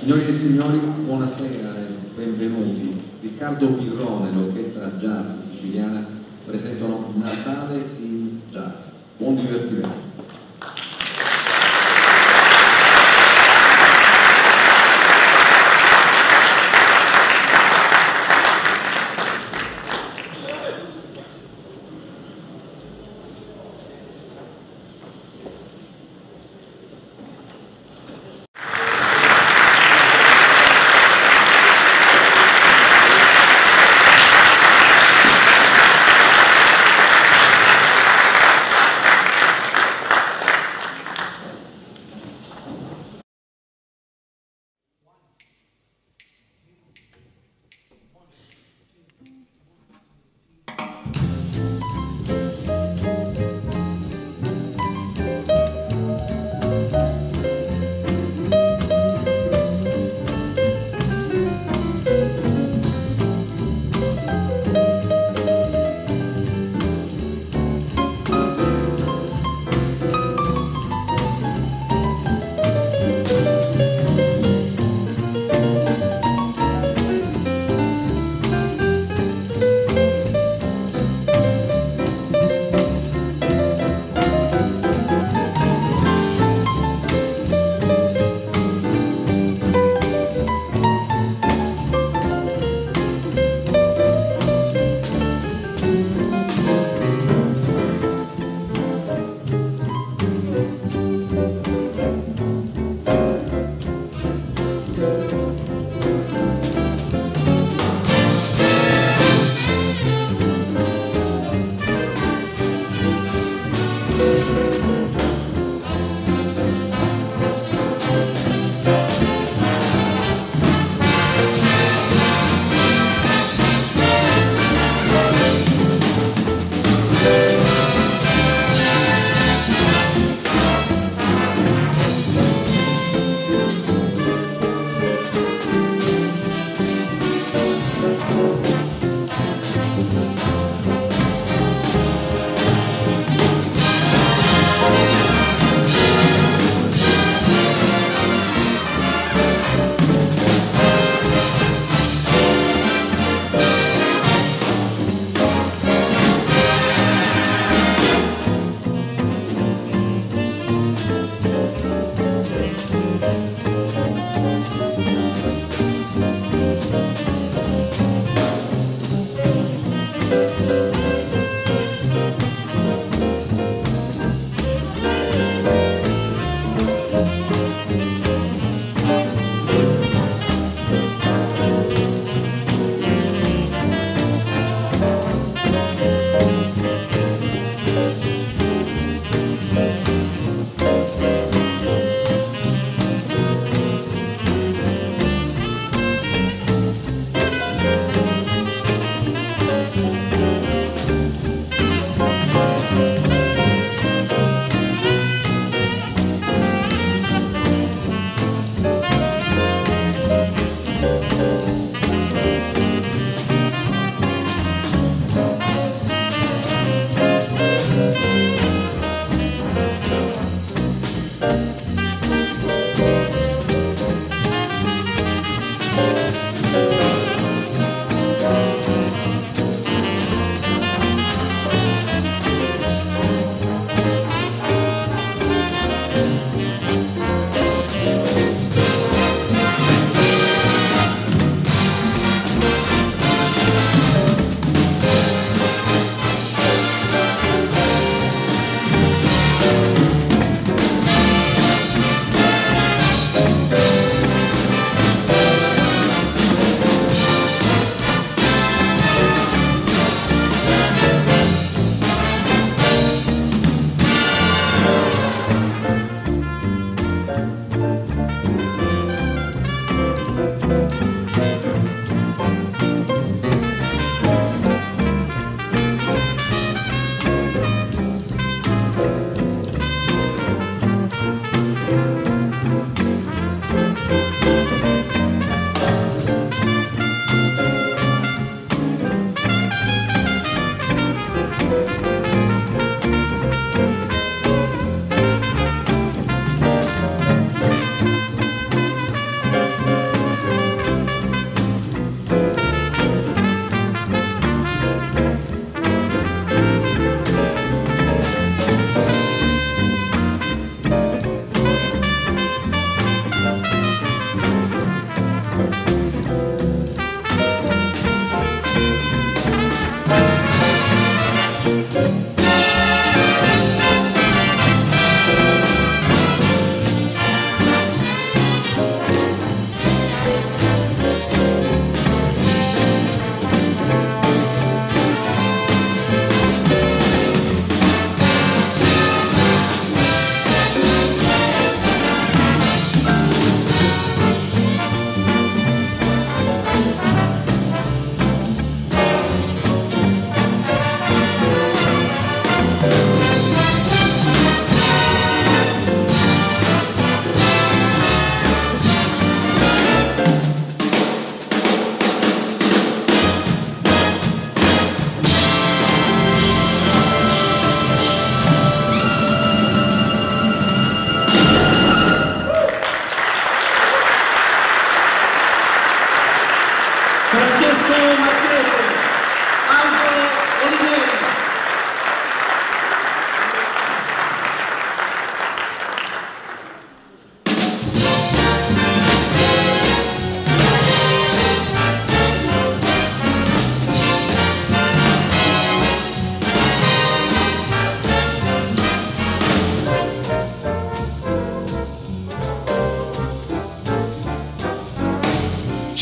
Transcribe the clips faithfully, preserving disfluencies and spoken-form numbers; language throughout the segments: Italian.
Signori e signori, buonasera e benvenuti. Riccardo Pirrone e l'orchestra jazz siciliana presentano Natale in jazz. Buon divertimento.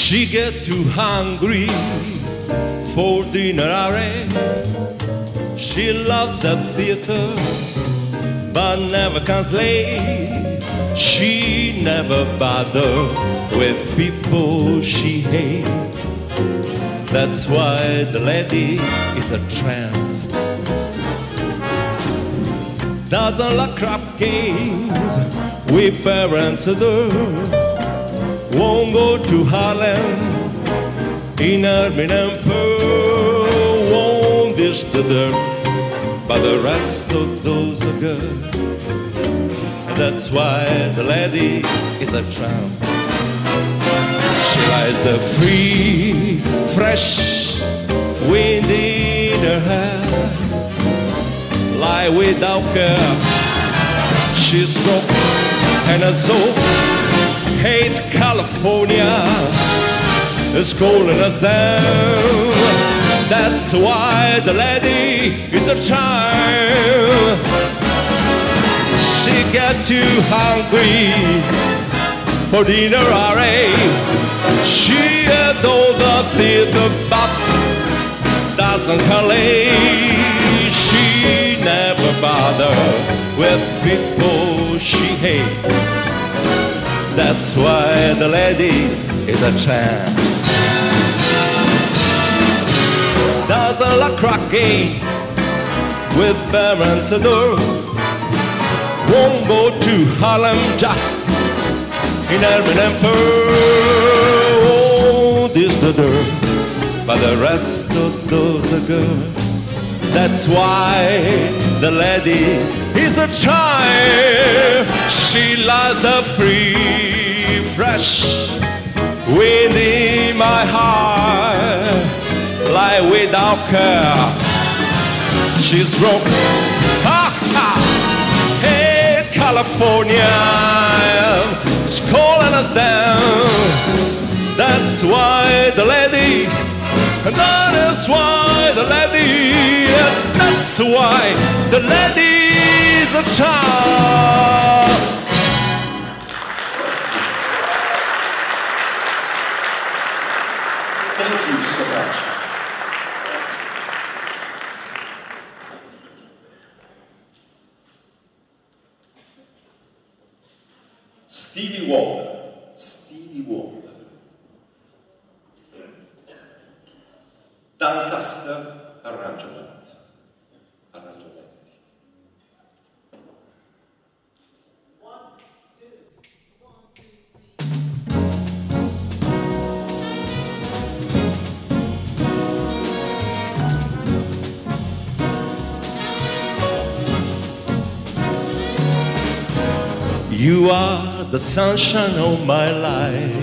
She get too hungry for dinner. She loves the theater, but never comes late. She never bothers with people she hates. That's why the lady is a tramp. Doesn't like crap games with parents adore. Won't go to Harlem in Ermine and Pearl. Won't dish the dirt, but the rest of those are good. And that's why the lady is a tramp. She likes the free, fresh wind in her hair. Lie without care. She's broke and a soul. Hate California is calling us down. That's why the lady is a child. She get too hungry for dinner. She had all the theater, but doesn't her lay. She never bother with people she hates. That's why the lady is a tramp. Doesn't like croquet with parents adore. Won't go to Harlem just in Ermine and Pearl. Oh, this the dirt, but the rest of those are good. That's why the lady is a child. She loves the free, fresh wind in my heart. Lie without care. She's broke. Ha ha! Hey, California, she's calling us down. That's why the lady. And that is why the lady, that's why the lady's a child. Thank you so much. Stevie Wonder. Stevie Wonder. Doncaster arrangement. Arrangiamenti. One, two, one, two, three. You are the sunshine of my life.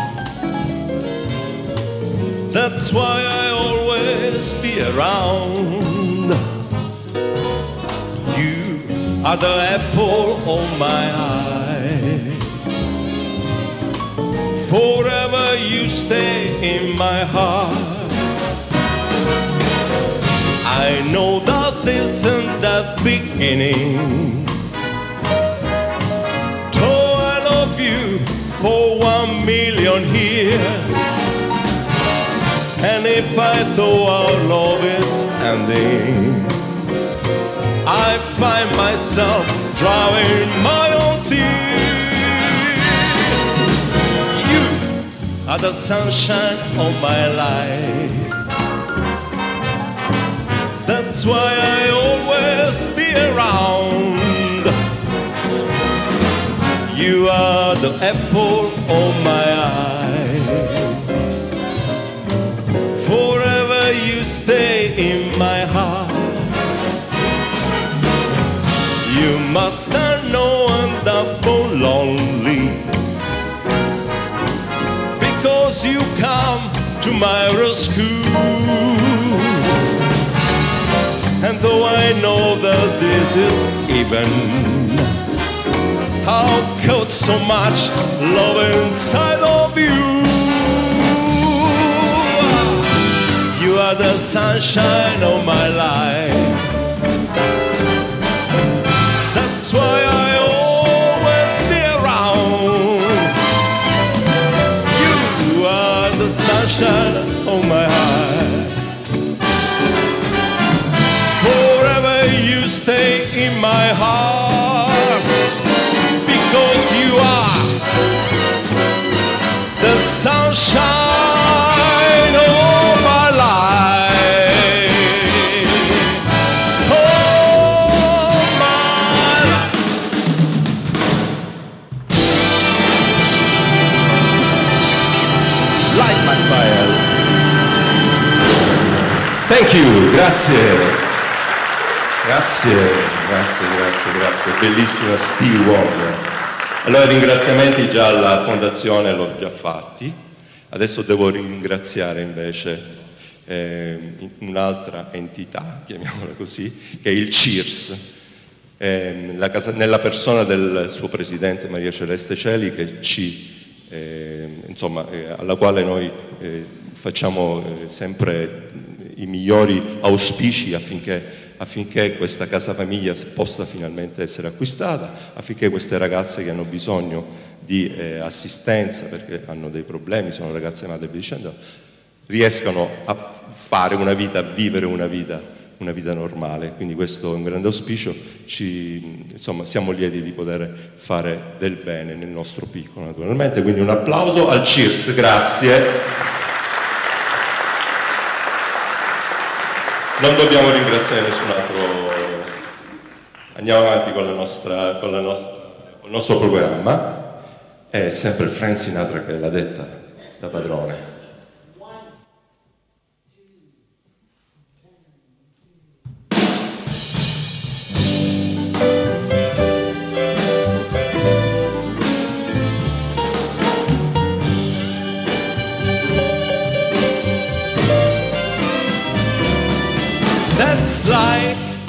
That's why I always be around. You are the apple of my eye. Forever you stay in my heart. I know that this isn't the beginning. Though I love you for one million years. And if I thought our love is ending, I find myself drawing my own tears. You are the sunshine of my life. That's why I always be around. You are the apple of my eye. Forever you stay in my heart. You must have known that for lonely, because you come to my rescue. And though I know that this is even, how could so much love inside of you? You are the sunshine of my life. That's why I always be around. You are in my heart, because you are the sunshine of my life. Oh, my life. Light my fire. Thank you, grazie. Grazie, grazie, grazie, grazie. Bellissima Stevie Wonder. Allora, i ringraziamenti già alla Fondazione l'ho già fatti. Adesso devo ringraziare invece eh, un'altra entità, chiamiamola così, che è il C I R S, eh, la casa, nella persona del suo presidente Maria Celeste Celi, che ci, eh, insomma, eh, alla quale noi eh, facciamo eh, sempre i migliori auspici affinché affinché questa casa famiglia possa finalmente essere acquistata, affinché queste ragazze che hanno bisogno di eh, assistenza perché hanno dei problemi, sono ragazze madre e via dicendo, riescano a fare una vita, a vivere una vita, una vita normale. Quindi questo è un grande auspicio, ci, insomma, siamo lieti di poter fare del bene nel nostro piccolo naturalmente, quindi un applauso al C I R S, grazie. Non dobbiamo ringraziare nessun altro, andiamo avanti con, la nostra, con, la nostra, con il nostro programma. È sempre Frank Sinatra che l'ha detta da padrone. That's life,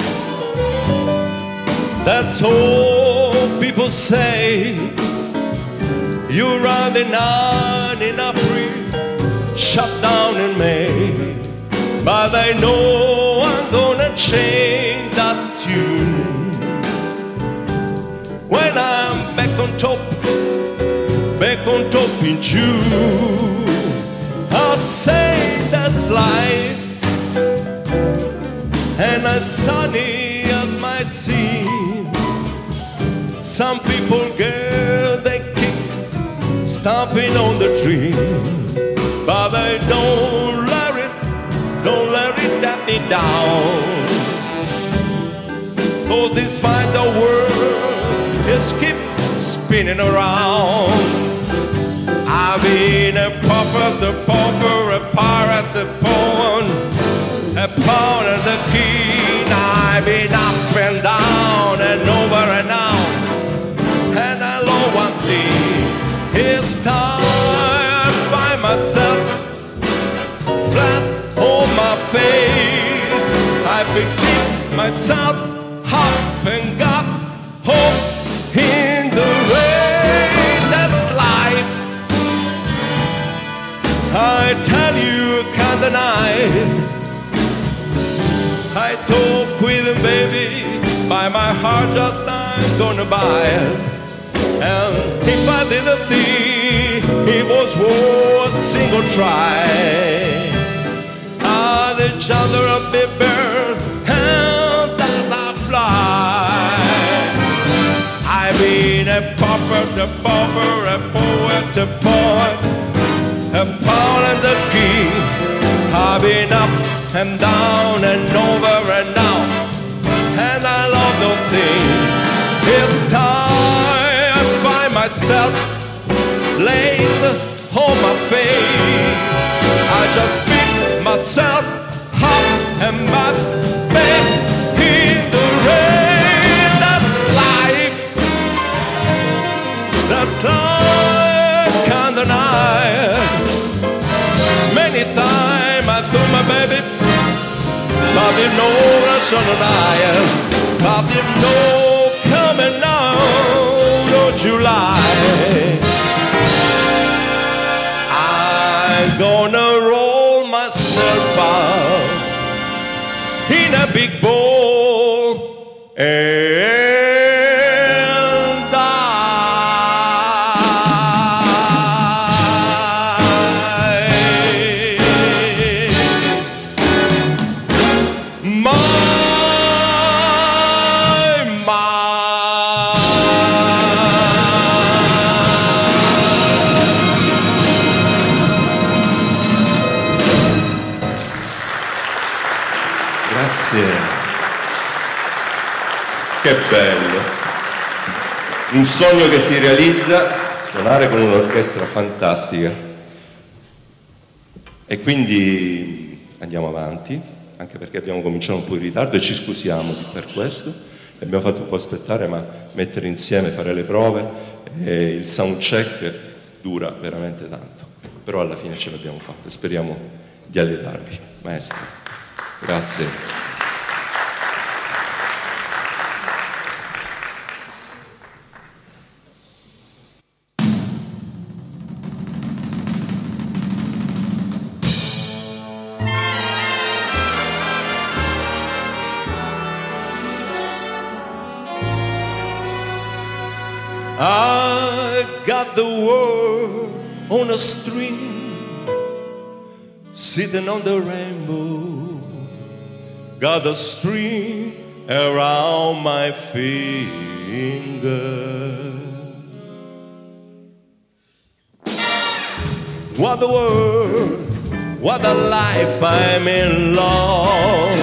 that's all people say. You're running on in April, shut down in May. But I know I'm gonna change that tune. When I'm back on top, back on top in June, I'll say that's life. And as sunny as my sea, some people get they kick, stomping on the tree. But I don't let it, don't let it let me down. Cause this fight the world is keep spinning around. I've been a pauper, the pauper, a pirate, the pawn, a pawn and a king. I've been up and down and over and out, and I know one thing, it's time I find myself flat on my face. I picked myself up and got home in the rain. That's life, I tell you, can't deny it. I talk with him, baby, by my heart just I'm gonna buy it. And if I didn't think it was worth a single try, I'd each other a bit bird and as I fly. I've been a pauper, the pauper, a poet, a poet, a pawn and a king. I've been up and down and over and down, and I love no thing. It's time I find myself laid on my face. I just pick myself up and back, back in the rain. That's life, that's life, can't deny it. Many times I thought my baby, but you know rush on an eye, but you know coming now, no July. I'm gonna roll myself out in a big bowl and Che bello! Un sogno che si realizza, suonare con un'orchestra fantastica. E quindi andiamo avanti, anche perché abbiamo cominciato un po' in ritardo e ci scusiamo per questo. Abbiamo fatto un po' aspettare, ma mettere insieme, fare le prove, e il sound check dura veramente tanto. Però alla fine ce l'abbiamo fatta e speriamo di allietarvi. Maestro, grazie. I got the world on a string, sitting on the rainbow. Got a string around my finger. What a world, what a life, I'm in love.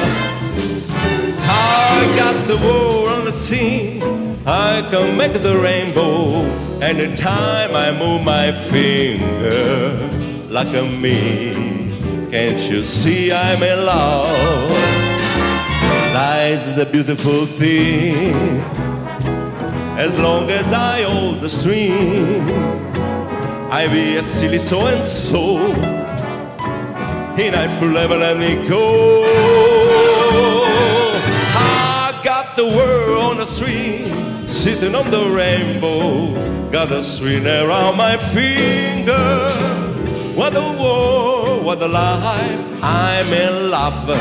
I got the world on the scene, I can make the rainbow anytime I move my finger. Look at me, can't you see I'm in love? Life is a beautiful thing, as long as I hold the string. I be a silly so and so, and I forever let me go. I got the world on the string, sitting on the rainbow, got a string around my finger. What a world, what a life, I'm in love.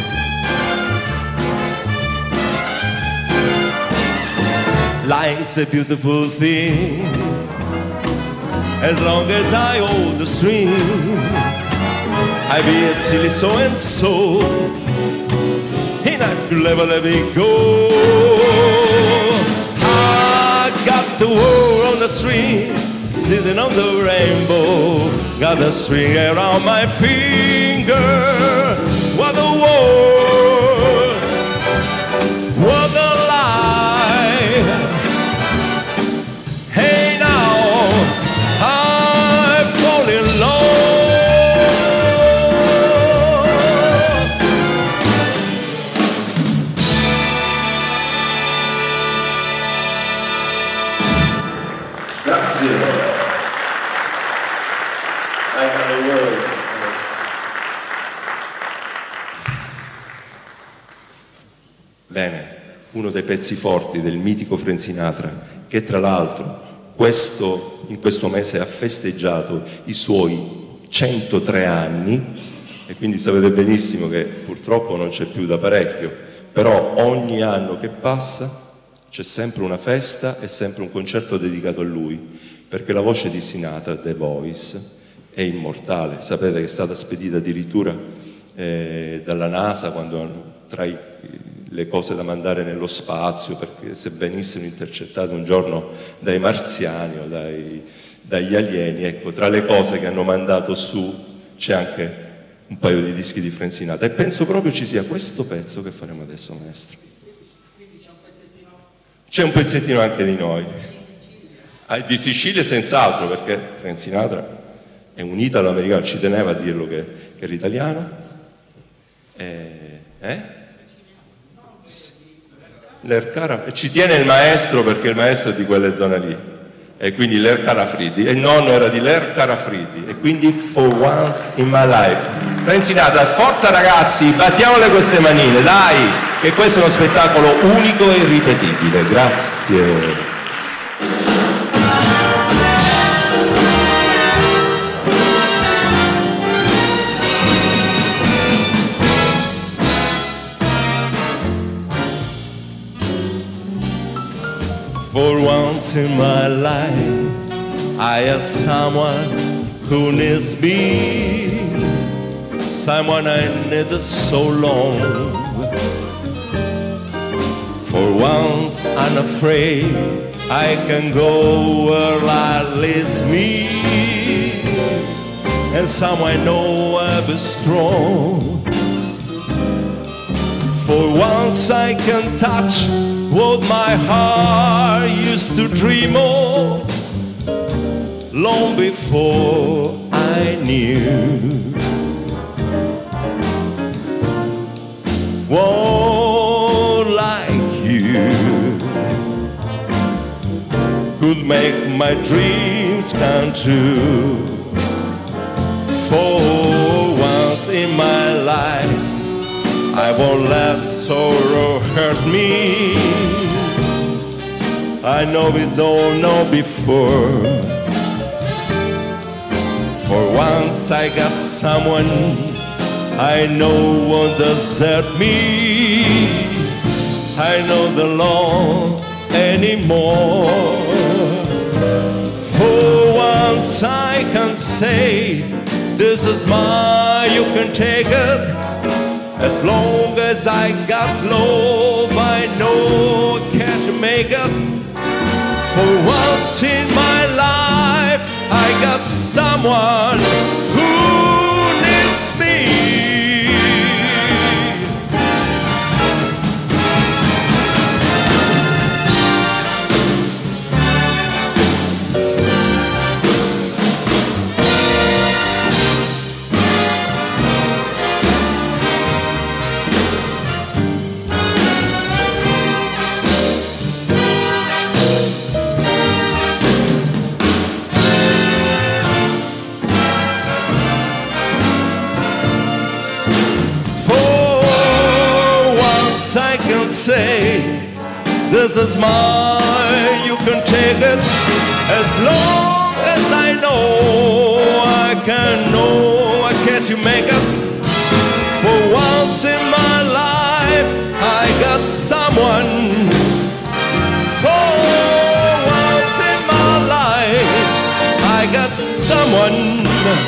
Life's a beautiful thing, as long as I hold the string. I be a silly so and so, and I feel never let me go. Got the world on the string, sitting on the rainbow, got a string around my finger. What a world, what a life. Hey now, I fall in love. Grazie. I got a word. Bene, uno dei pezzi forti del mitico Frank Sinatra, che tra l'altro questo, in questo mese ha festeggiato i suoi centotré anni, e quindi sapete benissimo che purtroppo non c'è più da parecchio, però ogni anno che passa c'è sempre una festa e sempre un concerto dedicato a lui, perché la voce di Sinatra, The Voice, è immortale. Sapete che è stata spedita addirittura eh, dalla NASA quando tra i, le cose da mandare nello spazio, perché se venissero intercettate un giorno dai marziani o dai, dagli alieni, ecco, tra le cose che hanno mandato su c'è anche un paio di dischi di Frank Sinatra, e penso proprio ci sia questo pezzo che faremo adesso, maestro. C'è un pezzettino anche di noi, ah, di Sicilia senz'altro, perché Frank Sinatra è un italo-americano, ci teneva a dirlo che, che era italiano. Eh? eh? L'Ercara, ci tiene il maestro, perché il maestro è di quelle zone lì, e quindi l'Ercara Friddi, e il nonno era di l'Ercara Friddi, e quindi For Once in My Life. Frank Sinatra, forza ragazzi, battiamole queste manine, dai, che questo è uno spettacolo unico e irripetibile. Grazie. For once in my life, I have someone who needs me, someone I needed so long. For once unafraid, I can go where life leads me, and someone I know I'll be strong. For once I can touch what my heart used to dream of long before I knew. One like you could make my dreams come true. For once in my life, I won't let sorrow hurt me. I know it's all known before. For once I got someone I know won't desert me. I know the law anymore. For once I can say, this is mine, you can take it. As long as I got love, I know I can't make it. For once in my life, I got someone who needs me. I can say, this is mine, you can take it. As long as I know, I can know, I can't you make it. For once in my life, I got someone. For once in my life, I got someone.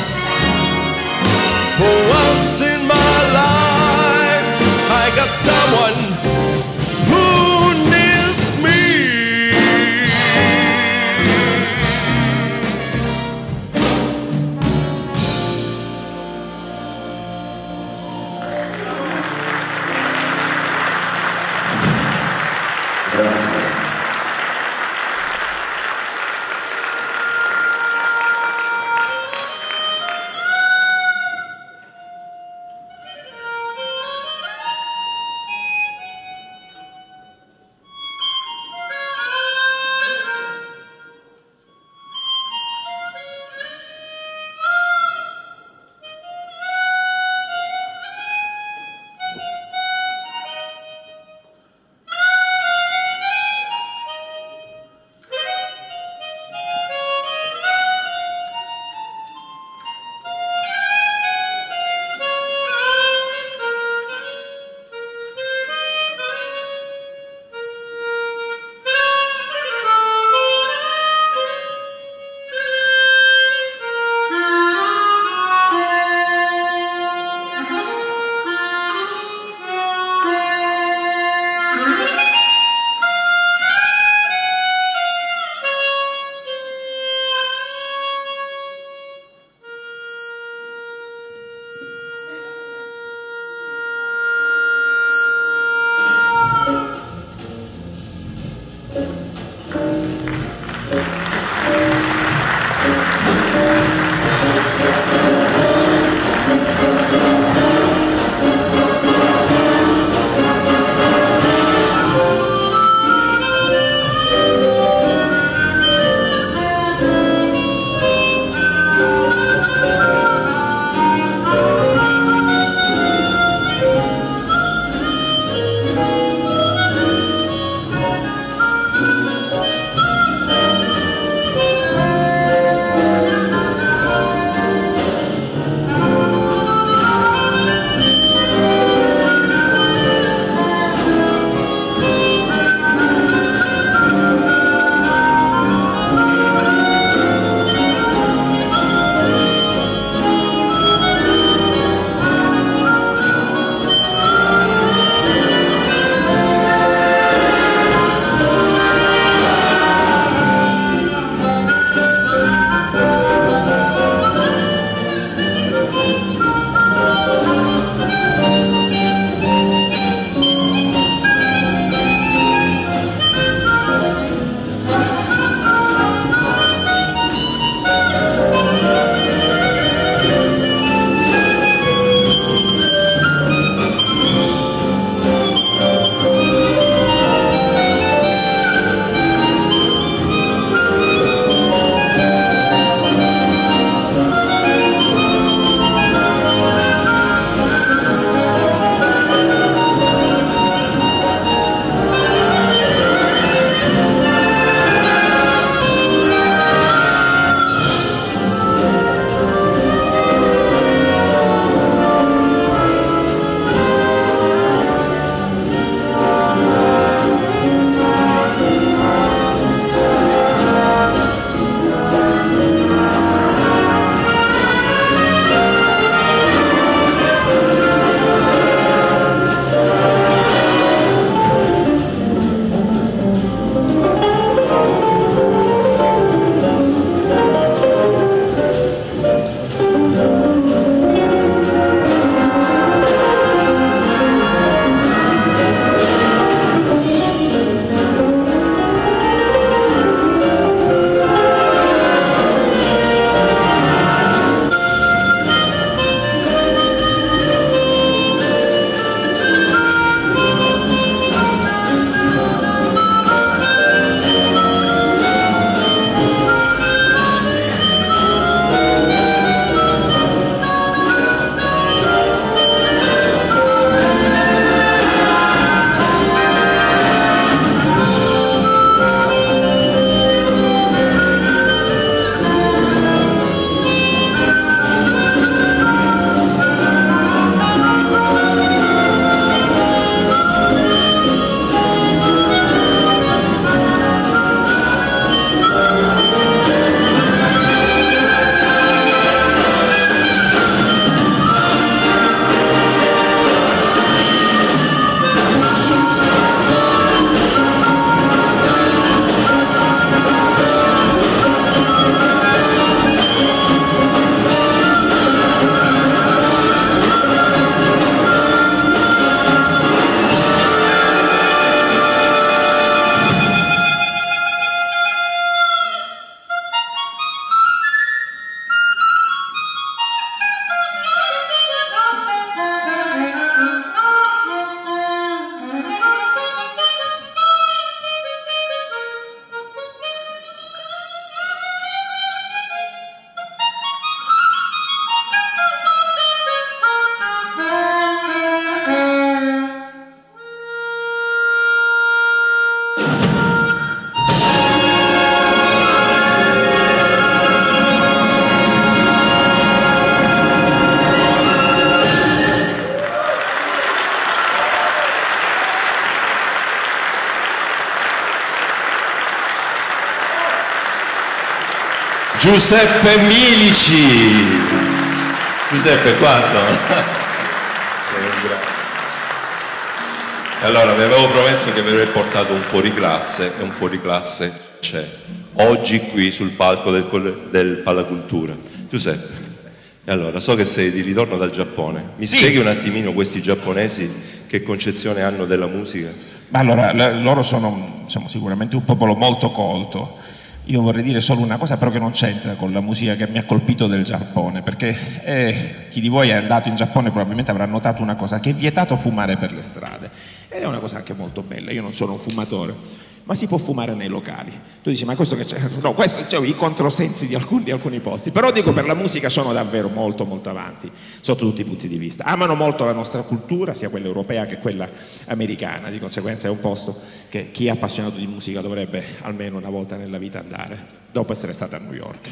For once in my life, I got someone who needs me. Grazie. Giuseppe Milici. Giuseppe, qua sono. Allora, vi avevo promesso che vi avrei portato un fuoriclasse e un fuoriclasse c'è oggi qui sul palco del, del Palacultura. Giuseppe, e allora so che sei di ritorno dal Giappone, mi sì. spieghi un attimino questi giapponesi che concezione hanno della musica? Ma allora, loro sono, sono sicuramente un popolo molto colto. Io vorrei dire solo una cosa però che non c'entra con la musica che mi ha colpito del Giappone, perché eh, chi di voi è andato in Giappone probabilmente avrà notato una cosa, che è vietato fumare per le strade, ed è una cosa anche molto bella. Io non sono un fumatore, ma si può fumare nei locali. Tu dici, ma questo che c'è? No, questo c'è i controsensi di alcuni, di alcuni posti, però dico, per la musica sono davvero molto molto avanti sotto tutti i punti di vista. Amano molto la nostra cultura, sia quella europea che quella americana, di conseguenza è un posto che chi è appassionato di musica dovrebbe almeno una volta nella vita andare, dopo essere stato a New York.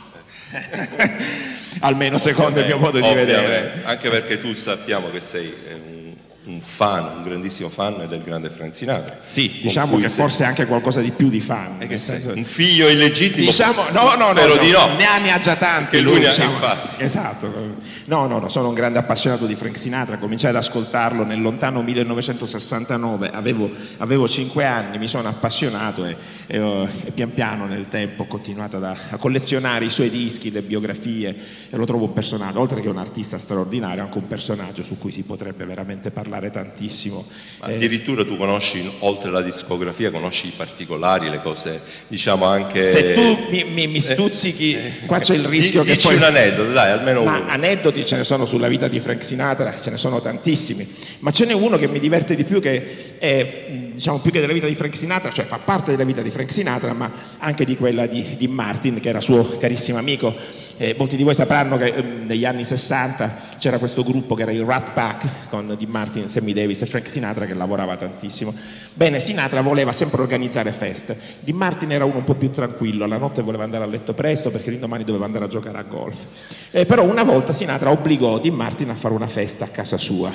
Almeno secondo il mio modo di vedere. Anche perché tu sappiamo che sei un un fan, un grandissimo fan del grande Frank Sinatra. Sì, diciamo che sei... forse anche qualcosa di più di fan. E che sei senso... un figlio illegittimo? Diciamo, no, no, spero no, di no. Ne ha, ne ha già tanti. Che lui, lui ne diciamo. ha, infatti. Esatto. No, no, no, sono un grande appassionato di Frank Sinatra, cominciai ad ascoltarlo nel lontano millenovecentosessantanove, avevo, avevo cinque anni, mi sono appassionato e, e, e pian piano nel tempo ho continuato a, a collezionare i suoi dischi, le biografie, e lo trovo un personaggio, oltre che un artista straordinario, anche un personaggio su cui si potrebbe veramente parlare tantissimo. Ma addirittura tu conosci, oltre alla discografia, conosci i particolari, le cose, diciamo anche... Se tu mi, mi, mi stuzzichi, eh, qua c'è il rischio dici che poi... un aneddoto, dai, almeno ma uno. Aneddoti ce ne sono sulla vita di Frank Sinatra, ce ne sono tantissimi, ma ce n'è uno che mi diverte di più, che è, diciamo, più che della vita di Frank Sinatra, cioè fa parte della vita di Frank Sinatra, ma anche di quella di, di Martin, che era suo carissimo amico. Eh, molti di voi sapranno che eh, negli anni sessanta c'era questo gruppo che era il Rat Pack, con Dean Martin, Sammy Davis e Frank Sinatra, che lavorava tantissimo. Bene, Sinatra voleva sempre organizzare feste. Dean Martin era uno un po' più tranquillo, la notte voleva andare a letto presto perché l'indomani doveva andare a giocare a golf. Eh, però una volta Sinatra obbligò Dean Martin a fare una festa a casa sua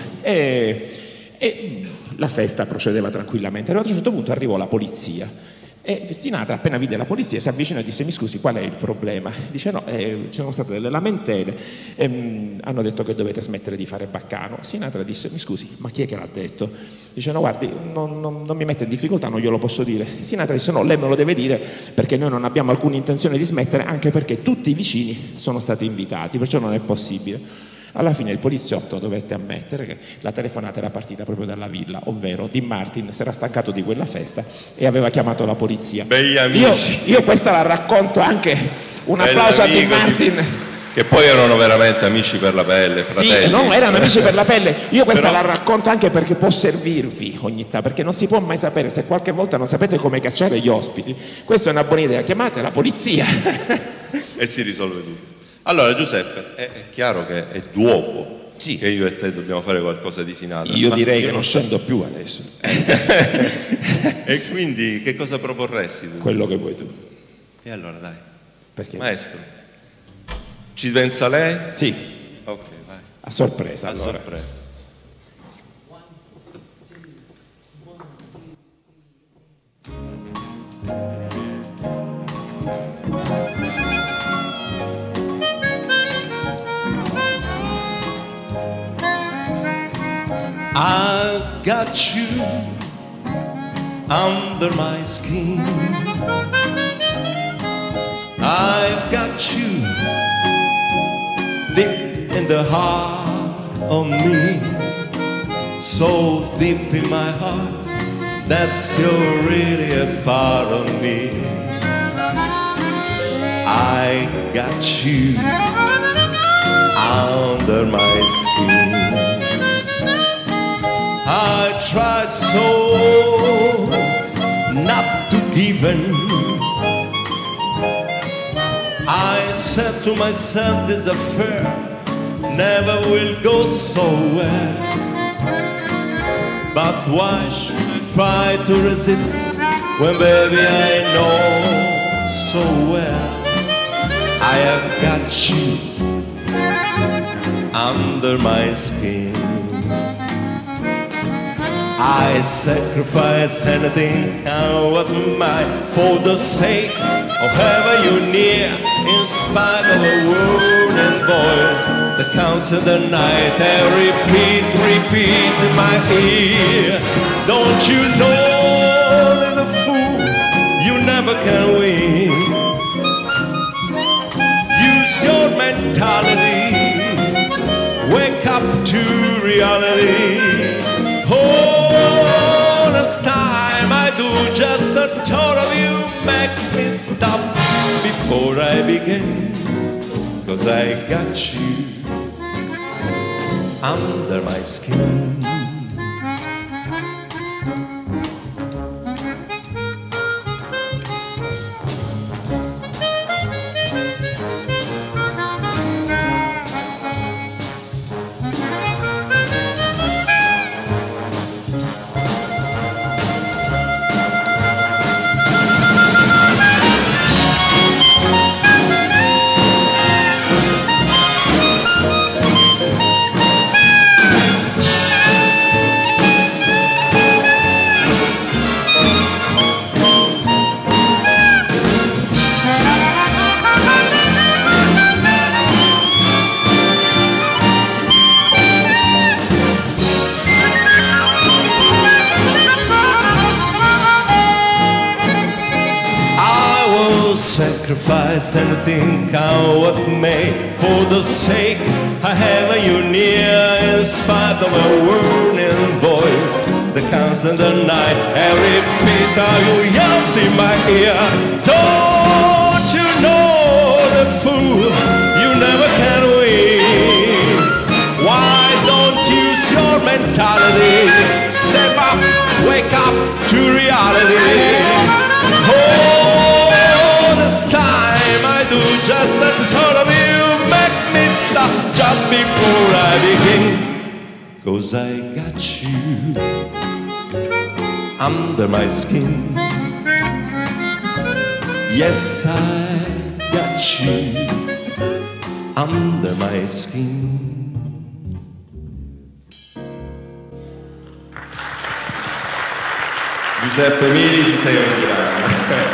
e, e la festa procedeva tranquillamente. E a un certo punto arrivò la polizia. E Sinatra, appena vide la polizia, si avvicinò e disse: mi scusi, qual è il problema? Dice: no, eh, ci sono state delle lamentele, ehm, hanno detto che dovete smettere di fare baccano. Sinatra disse: mi scusi, ma chi è che l'ha detto? Dice: no, guardi, non, non, non mi mette in difficoltà, non glielo posso dire. Sinatra disse: no, lei me lo deve dire, perché noi non abbiamo alcuna intenzione di smettere, anche perché tutti i vicini sono stati invitati, perciò non è possibile. Alla fine il poliziotto dovette ammettere che la telefonata era partita proprio dalla villa, ovvero Dean Martin si era stancato di quella festa e aveva chiamato la polizia. Bei amici. Io, io questa la racconto anche, un applauso a Dean Martin. Di... Che poi erano veramente amici per la pelle, fratelli. Sì, no, erano amici per la pelle. Io questa Però... la racconto anche perché può servirvi ogni tanto, perché non si può mai sapere, se qualche volta non sapete come cacciare gli ospiti. Questa è una buona idea, chiamate la polizia. E si risolve tutto. Allora Giuseppe, è, è chiaro che è dopo sì. che io e te dobbiamo fare qualcosa di Sinatra. Io direi io che non scendo so. più adesso. E quindi che cosa proporresti tu? Quello che vuoi tu. E allora dai. Perché? Maestro, ci pensa lei? Sì. Ok, vai. A sorpresa. A allora. sorpresa. I've got you under my skin. I've got you deep in the heart of me, so deep in my heart that you're really a part of me. I got you under my skin. I try so not to give in. I said to myself, this affair never will go so well. But why should I try to resist when, baby, I know so well I have got you under my skin. I sacrifice anything I was mine for the sake of having you near. in spite of a warning voice that comes in the night and repeat, repeat in my ear. Don't you know, little fool, you never can win. Use your mentality, wake up to reality. Oh, this time I do just the thought of you make me stop before I begin, 'cause I got you under my skin. Sacrifice anything, count what may, for the sake I have you near, in spite of a warning voice that comes in the night and repeat how you yells in my ear. Don't you know, the fool, you never can win. Why don't you use your mentality, step up, wake up to reality. Oh, this time I do just the thought of you make me stop just before I begin, 'cause I got you under my skin. Yes, I got you under my skin. Giuseppe Mili, ci sei un grande.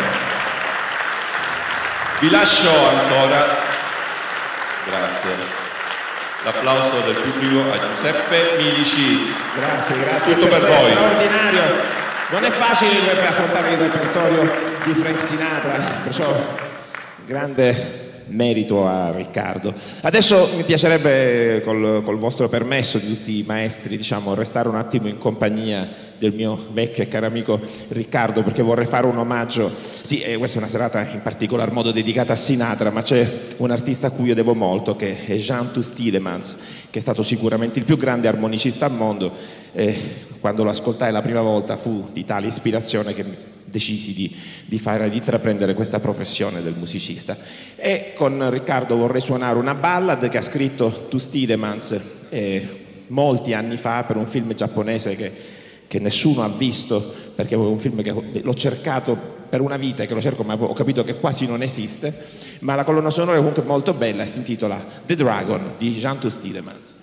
Vi lascio ancora, grazie, l'applauso del pubblico a Giuseppe Milici. Grazie, grazie. Tutto per voi. Straordinario. Non è facile affrontare il repertorio di Frank Sinatra, perciò grande merito a Riccardo. Adesso mi piacerebbe, col, col vostro permesso di tutti i maestri, diciamo, restare un attimo in compagnia del mio vecchio e caro amico Riccardo, perché vorrei fare un omaggio. Sì, eh, questa è una serata in particolar modo dedicata a Sinatra, ma c'è un artista a cui io devo molto, che è Jean Tielemans, che è stato sicuramente il più grande armonicista al mondo. Eh, quando lo ascoltai la prima volta fu di tale ispirazione che decisi di, di fare, di intraprendere questa professione del musicista. E con Riccardo vorrei suonare una ballad che ha scritto Tielemans eh, molti anni fa per un film giapponese che, che nessuno ha visto, perché è un film che l'ho cercato per una vita e che lo cerco, ma ho capito che quasi non esiste, ma la colonna sonora è comunque molto bella e si intitola The Dragon di Jean Tielemans.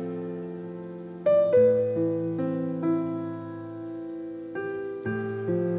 Thank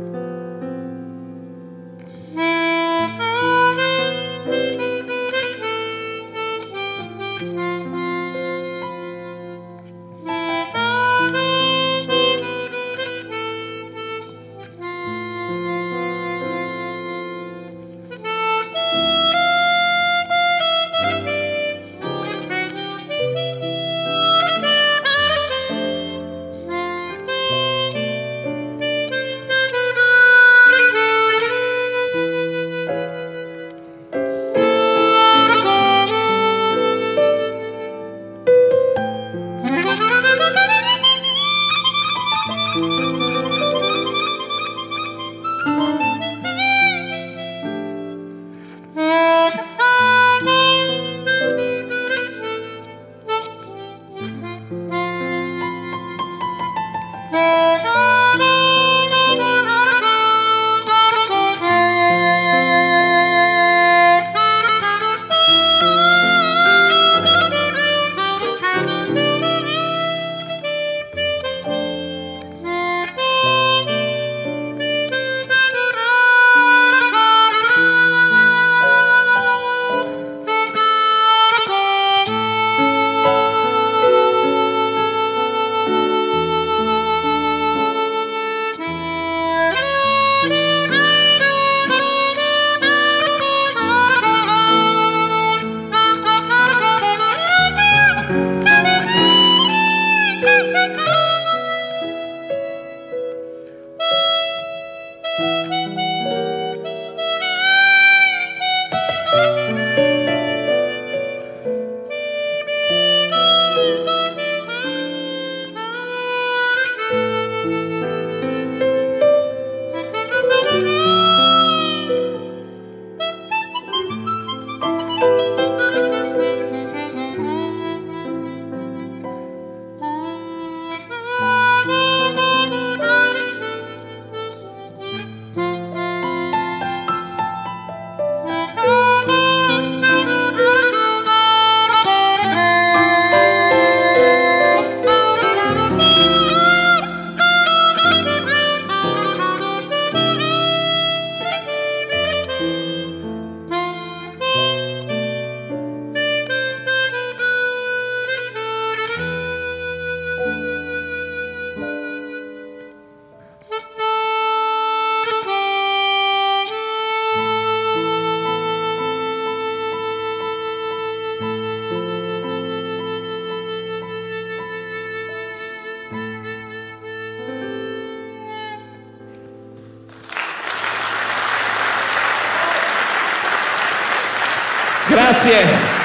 grazie.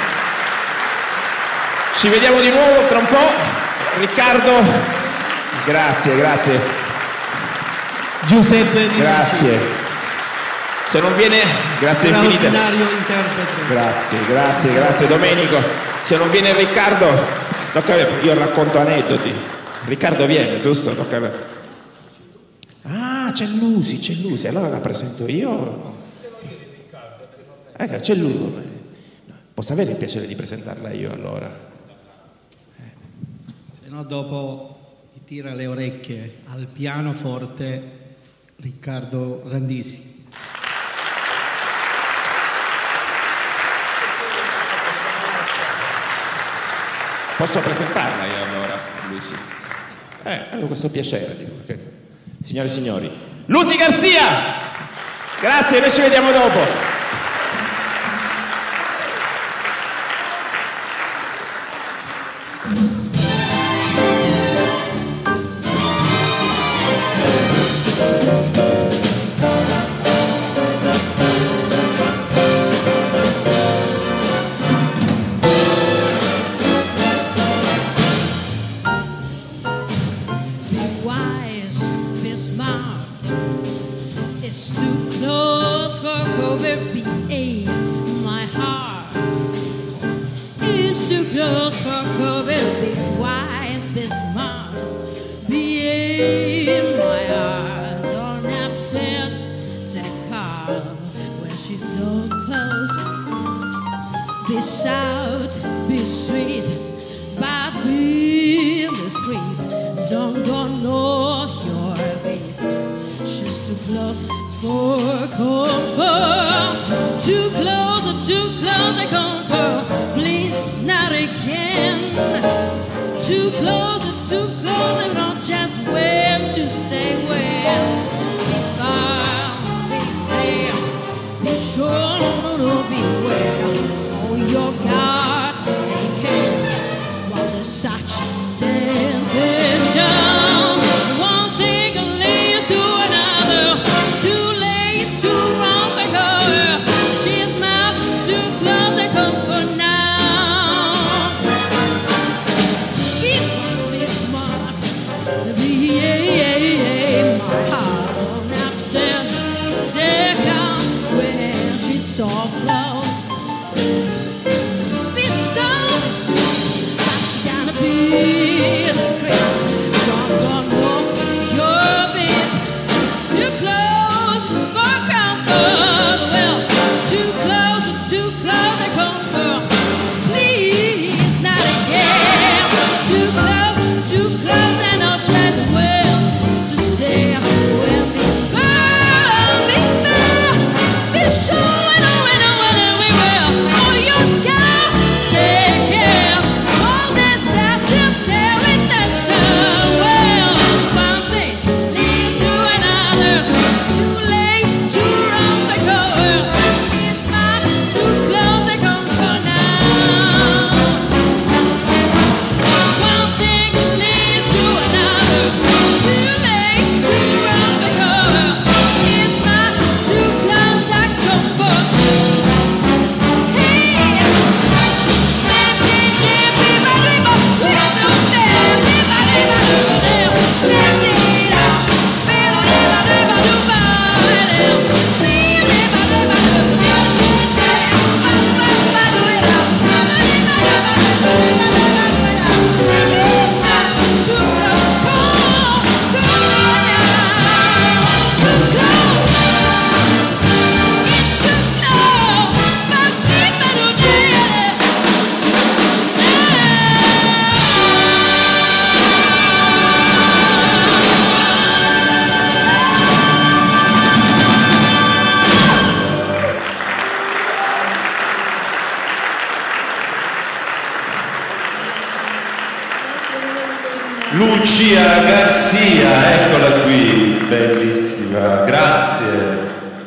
Ci vediamo di nuovo tra un po'. Riccardo, grazie, grazie. Giuseppe Milici. Grazie. Se non viene, grazie infinite. Straordinario interprete. Grazie, grazie, grazie Domenico. Se non viene Riccardo, tocca a me, io racconto aneddoti. Riccardo viene, giusto? Tocca a me. Ah, c'è Lusi, c'è Lusi, allora la presento io. Ecco, c'è lui. Posso avere il piacere di presentarla io allora? Se no dopo ti tira le orecchie al pianoforte Riccardo Randisi. Posso presentarla io allora, Lusi? Eh, avevo questo piacere. Dico, okay. Signore e signori, Lusi Garcia! Grazie, noi ci vediamo dopo. Lucia Garcia, eccola qui, bellissima, grazie.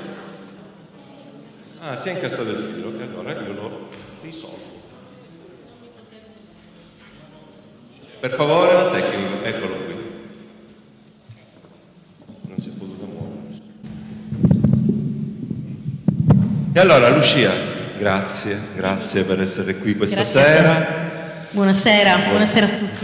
Ah, si è incastrato il filo, che allora io lo risolvo. Per favore, la tecnica, eccolo qui. Non si è potuto muovere. E allora, Lucia, grazie, grazie per essere qui questa Grazie sera. Buonasera, buonasera a tutti.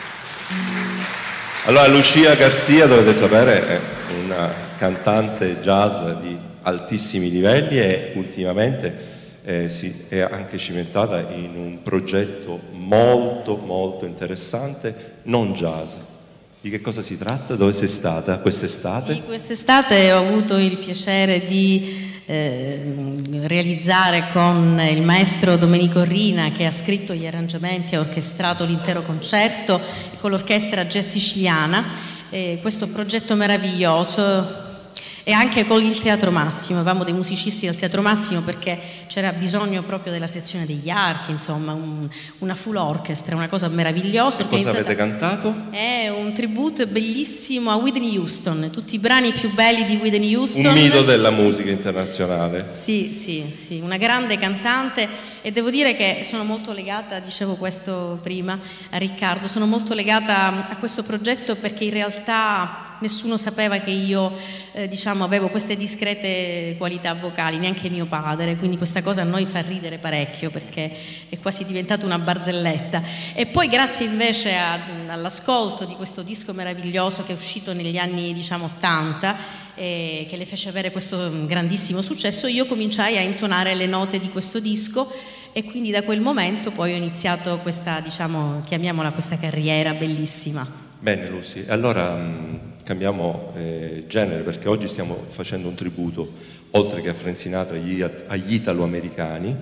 Allora, Lucia Garcia, dovete sapere, è una cantante jazz di altissimi livelli e ultimamente eh, si è anche cimentata in un progetto molto molto interessante, non jazz. Di che cosa si tratta? Dove sei stata quest'estate? Sì, quest'estate ho avuto il piacere di eh, realizzare con il maestro Domenico Rina, che ha scritto gli arrangiamenti e ha orchestrato l'intero concerto, e con l'orchestra jazz siciliana, eh, questo progetto meraviglioso. E anche con il Teatro Massimo, avevamo dei musicisti del Teatro Massimo perché c'era bisogno proprio della sezione degli archi, insomma, un, una full orchestra, una cosa meravigliosa. Che cosa avete cantato? È un tributo bellissimo a Whitney Houston, tutti i brani più belli di Whitney Houston. Un mito della musica internazionale. Sì, sì, sì, una grande cantante, e devo dire che sono molto legata, dicevo questo prima a Riccardo, sono molto legata a questo progetto perché in realtà nessuno sapeva che io eh, diciamo avevo queste discrete qualità vocali, neanche mio padre, quindi questa cosa a noi fa ridere parecchio perché è quasi diventata una barzelletta. E poi grazie invece a, all'ascolto di questo disco meraviglioso che è uscito negli anni diciamo ottanta e che le fece avere questo grandissimo successo, io cominciai a intonare le note di questo disco e quindi da quel momento poi ho iniziato questa, diciamo, chiamiamola questa carriera bellissima. Bene Lucy, allora mh, cambiamo eh, genere, perché oggi stiamo facendo un tributo, oltre che a Frank Sinatra, agli, agli italo-americani.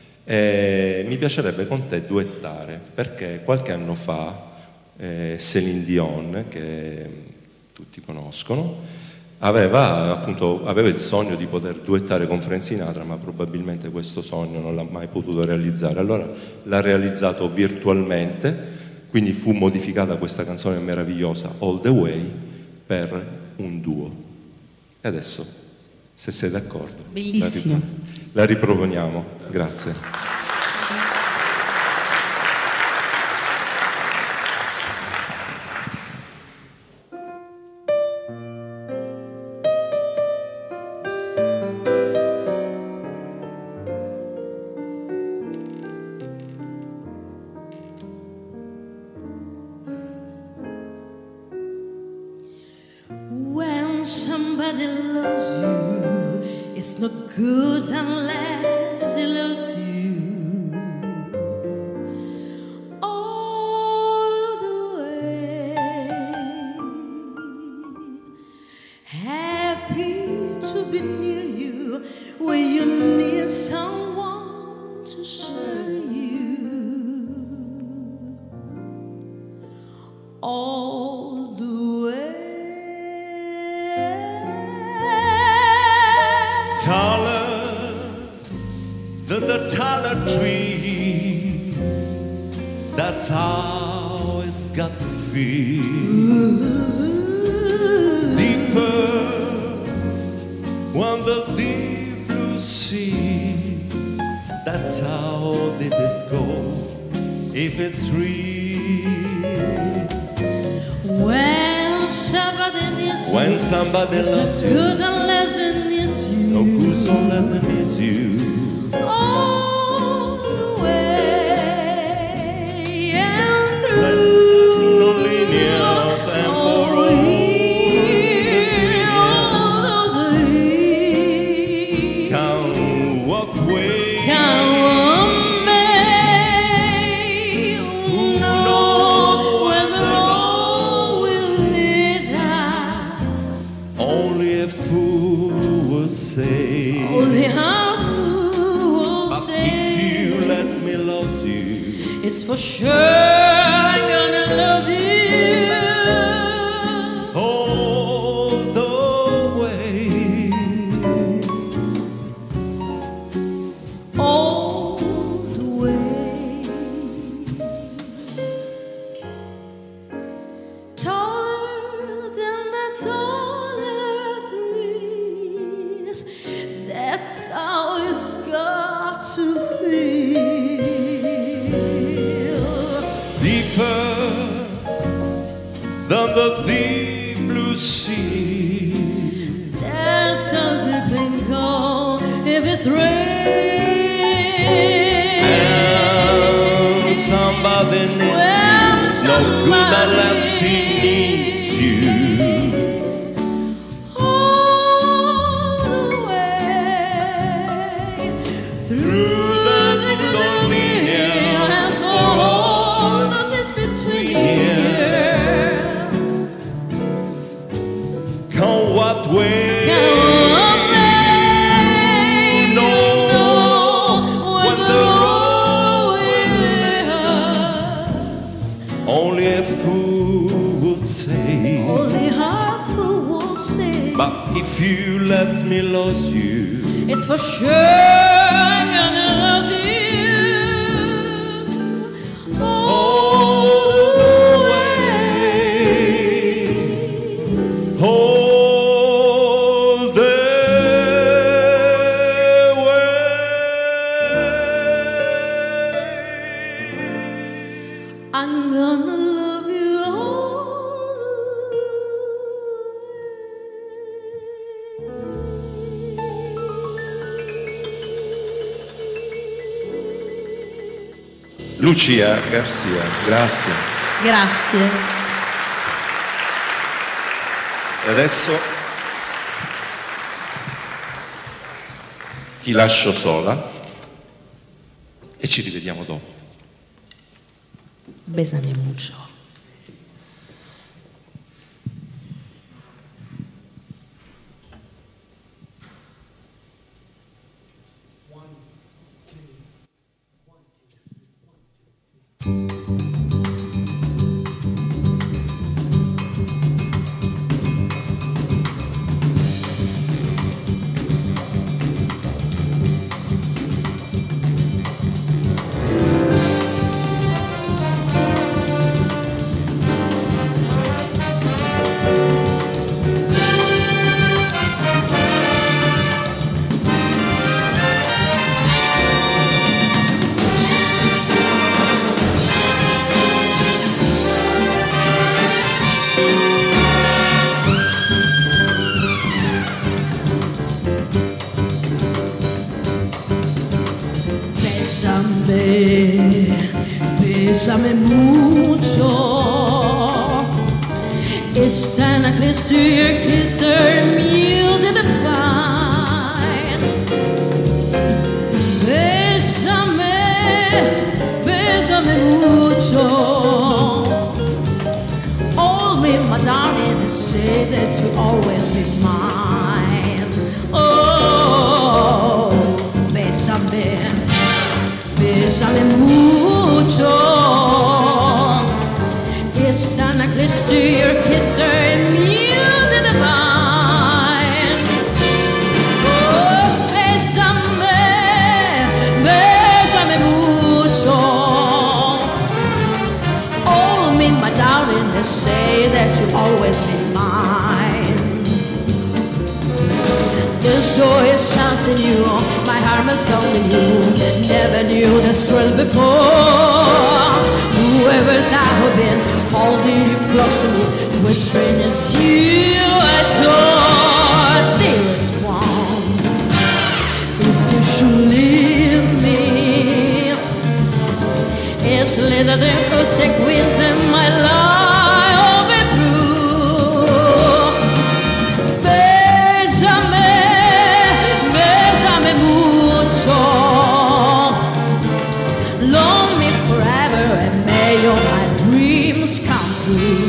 Eh, mi piacerebbe con te duettare, perché qualche anno fa eh, Céline Dion, che tutti conoscono, aveva, appunto, aveva il sogno di poter duettare con Frank Sinatra, ma probabilmente questo sogno non l'ha mai potuto realizzare. Allora l'ha realizzato virtualmente, quindi fu modificata questa canzone meravigliosa, All the Way, per un duo. E adesso, se sei d'accordo, bellissimo, la riproponiamo. Grazie. When somebody loves you, it's no good unless he loves you all the way. Happy to be near you when you need someone to share you all the way. Taller than the taller tree, that's how it's got to feel. Deeper when the deep blue sea, that's how deep it's go, if it's real. When somebody needs you, When somebody it's no loves you, good unless it needs you. no good unless it is you. All the way and Let through loneliness and for all all those years. come what way, Come on, babe, who know knows where what the the road will lead us. only a fool will say. Only a fool will But say, if you let me love you, it's for sure I'm gonna love you all the way. all the way. Taller than the taller trees, that's how it's got to feel. Deeper than the deep blue sea, That's how deep and cold if it's real. nothing is no good unless he needs you. All the way through the dominion for all those is between here. Come what way? If you left me, lost you, it's for sure I'm gonna love you all the way, all the way. I'm gonna love you all. Lucia Garcia, grazie. Grazie. E adesso ti lascio sola e ci rivediamo dopo. Bésame mucho. Bésame mucho. It's time I kiss to your kiss, the music divine. Bésame, bésame mucho. Hold me, my darling, and say that you'll always be mine. Oh, bésame, bésame mucho. It's time I kiss to your kiss, her music divine. Oh, bésame, bésame mucho. Hold me, my darling, and say that you'll always be mine. This joy is something new, my heart must only you. Never knew this thrill before. Whoever that would been, holding you close to me, whispering it's you adore. Dearest one, if you should leave me, it's little that could take wings in my life will be through. Bésame, bésame mucho. Love me forever and may all my dreams come true.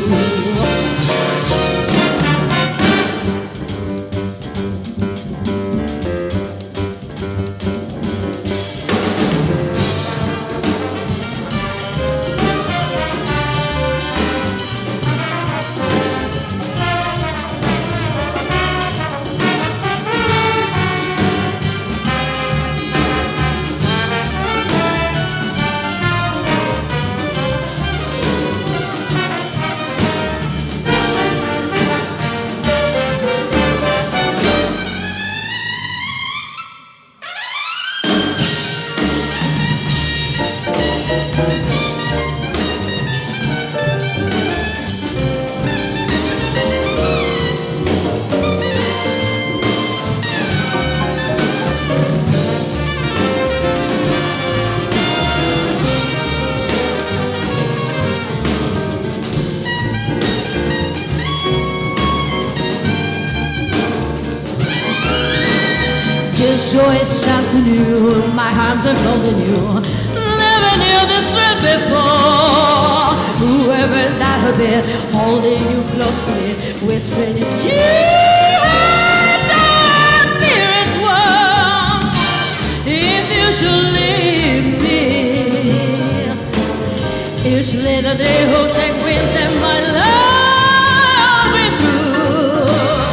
joy is something new. My arms are holding you. Never knew this thrill before. Whoever that have been holding you close to me, whispering it's you. Don't fear it's one. If you should leave me, each little day will take wings and my love will through.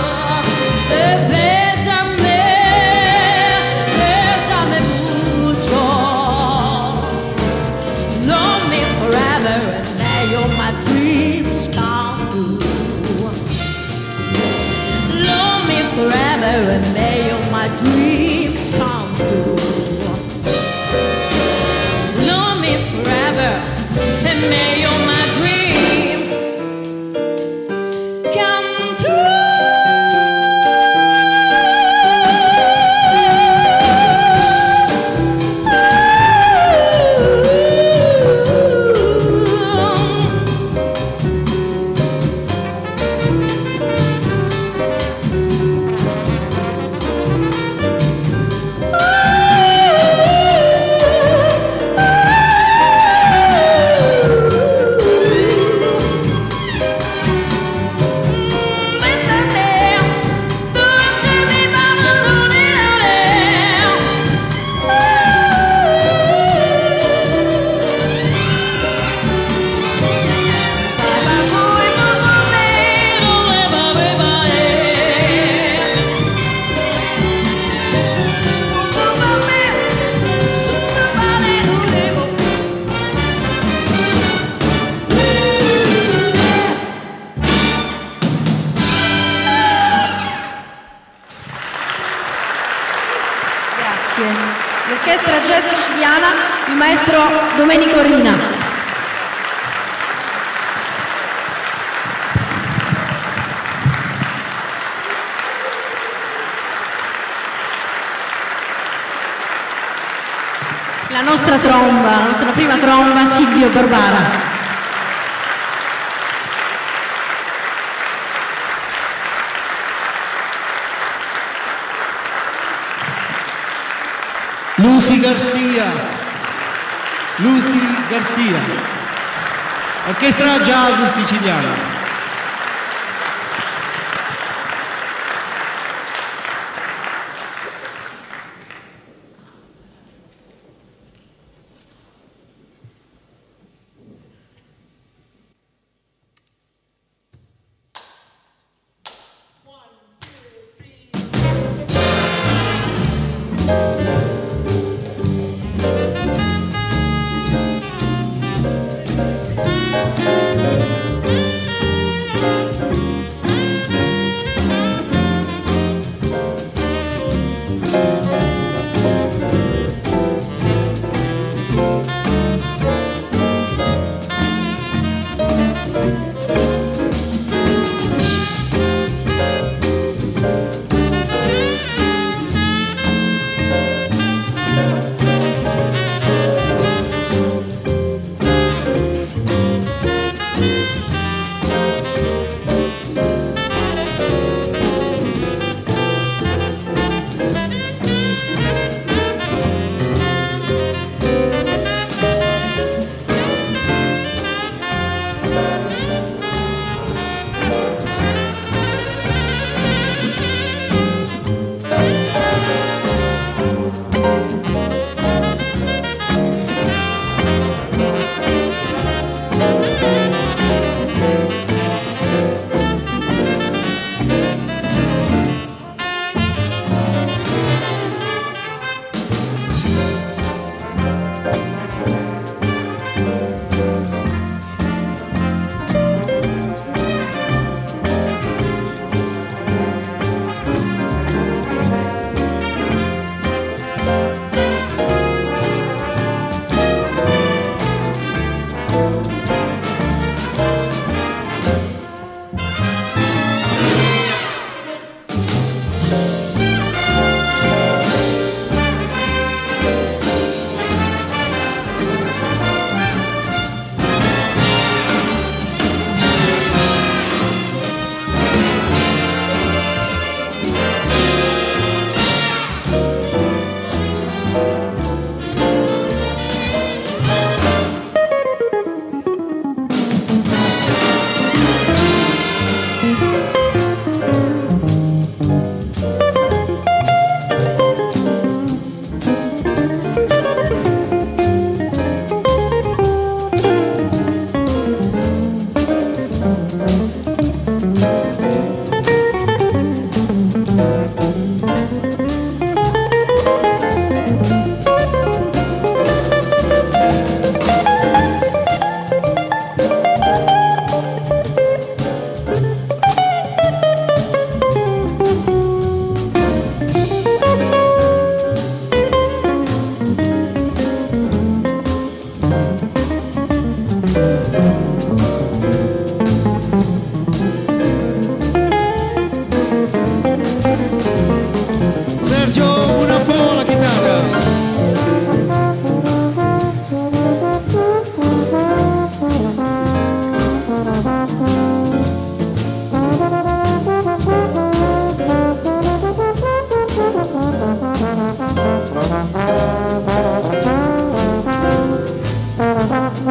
Bésame, bésame mucho. Love me forever and may all my dreams come true. Love me forever and may all my dreams come true. Love me forever and may all my dreams come true. L'orchestra jazz siciliana, il maestro Domenico Rina. La nostra tromba, la nostra prima tromba, Silvio Barbara. Lucy Garcia, Lucy Garcia, orchestra jazz siciliana.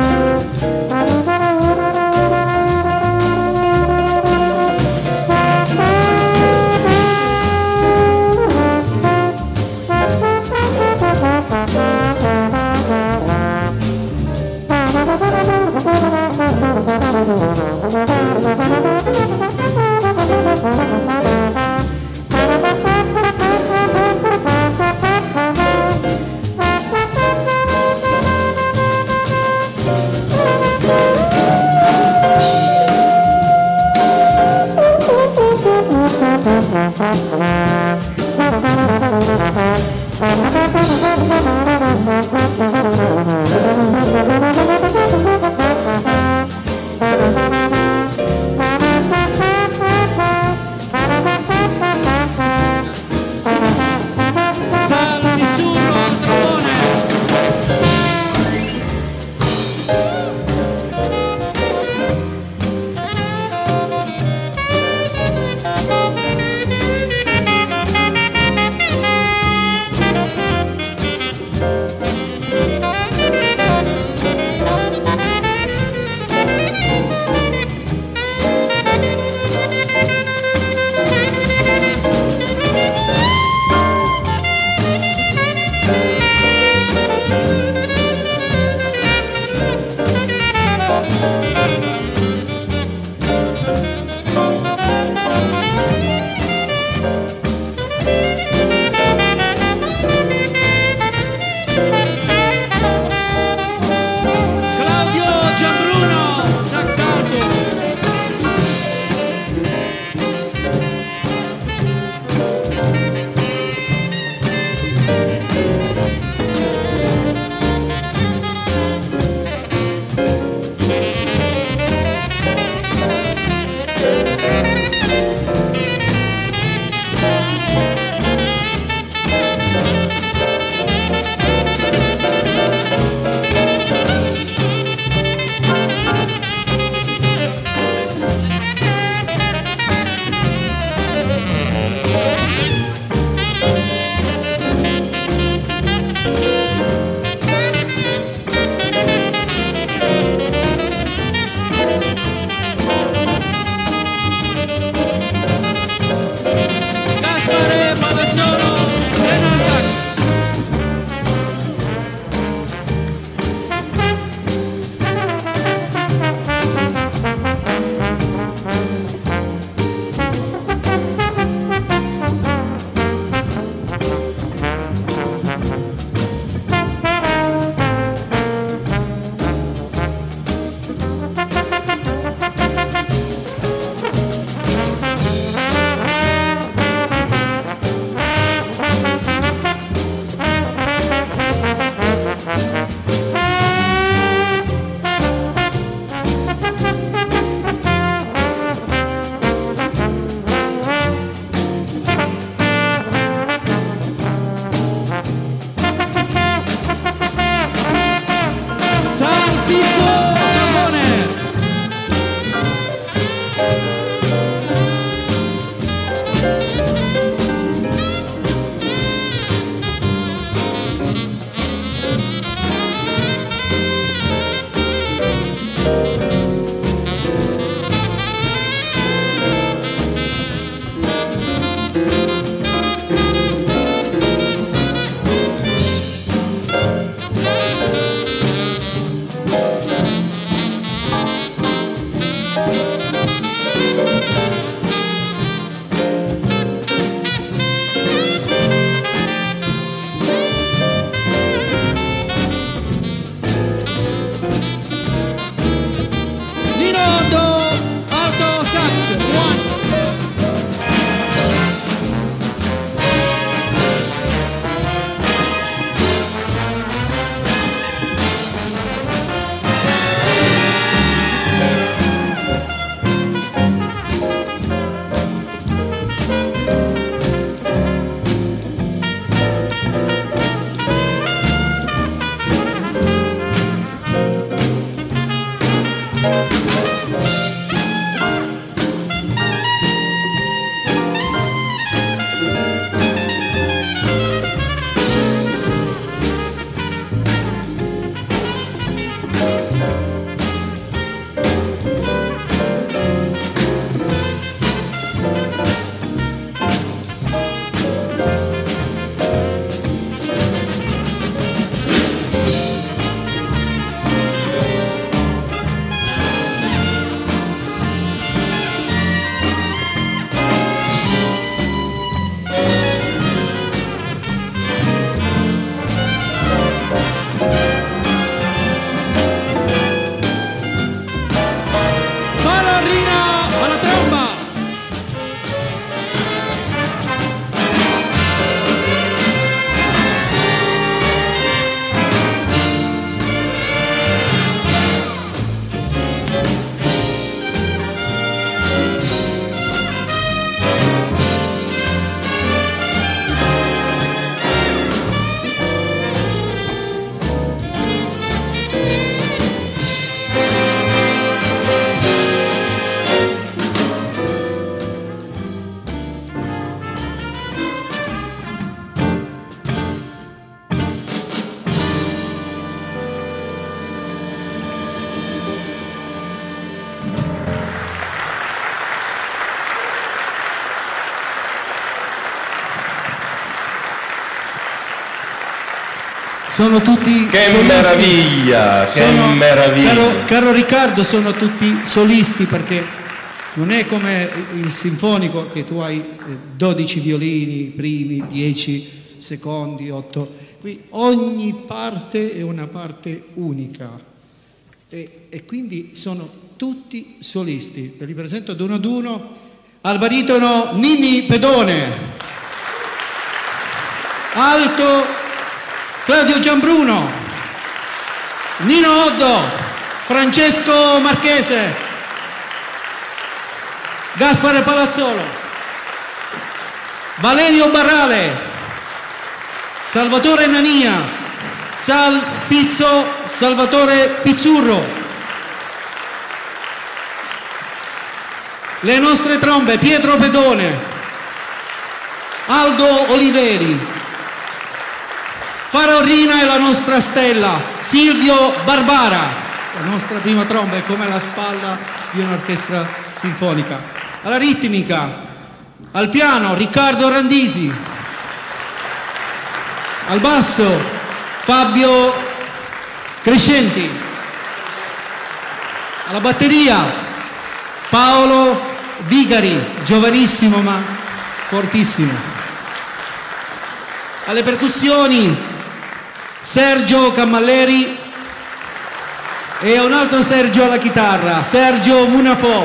Thank sono tutti Che solisti. meraviglia, che Sono- meraviglia. Caro, caro Riccardo, sono tutti solisti, perché non è come il sinfonico che tu hai eh, dodici violini, primi, dieci, secondi, otto. Qui ogni parte è una parte unica e, e quindi sono tutti solisti. Ve li presento ad uno ad uno. Al baritono Ninni Pedone, alto Claudio Giambruno, Nino Oddo, Francesco Marchese, Gaspare Palazzolo, Valerio Barrale, Salvatore Nania, Sal Pizzo, Salvatore Pizzurro. Le nostre trombe: Pietro Pedone, Aldo Oliveri, Farorina è la nostra stella, Silvio Barbara, la nostra prima tromba, è come la spalla di un'orchestra sinfonica. Alla ritmica, al piano Riccardo Randisi, al basso Fabio Crescenti, alla batteria Paolo Vigari, giovanissimo ma fortissimo, alle percussioni Sergio Cammalleri e un altro Sergio alla chitarra, Sergio Munafò,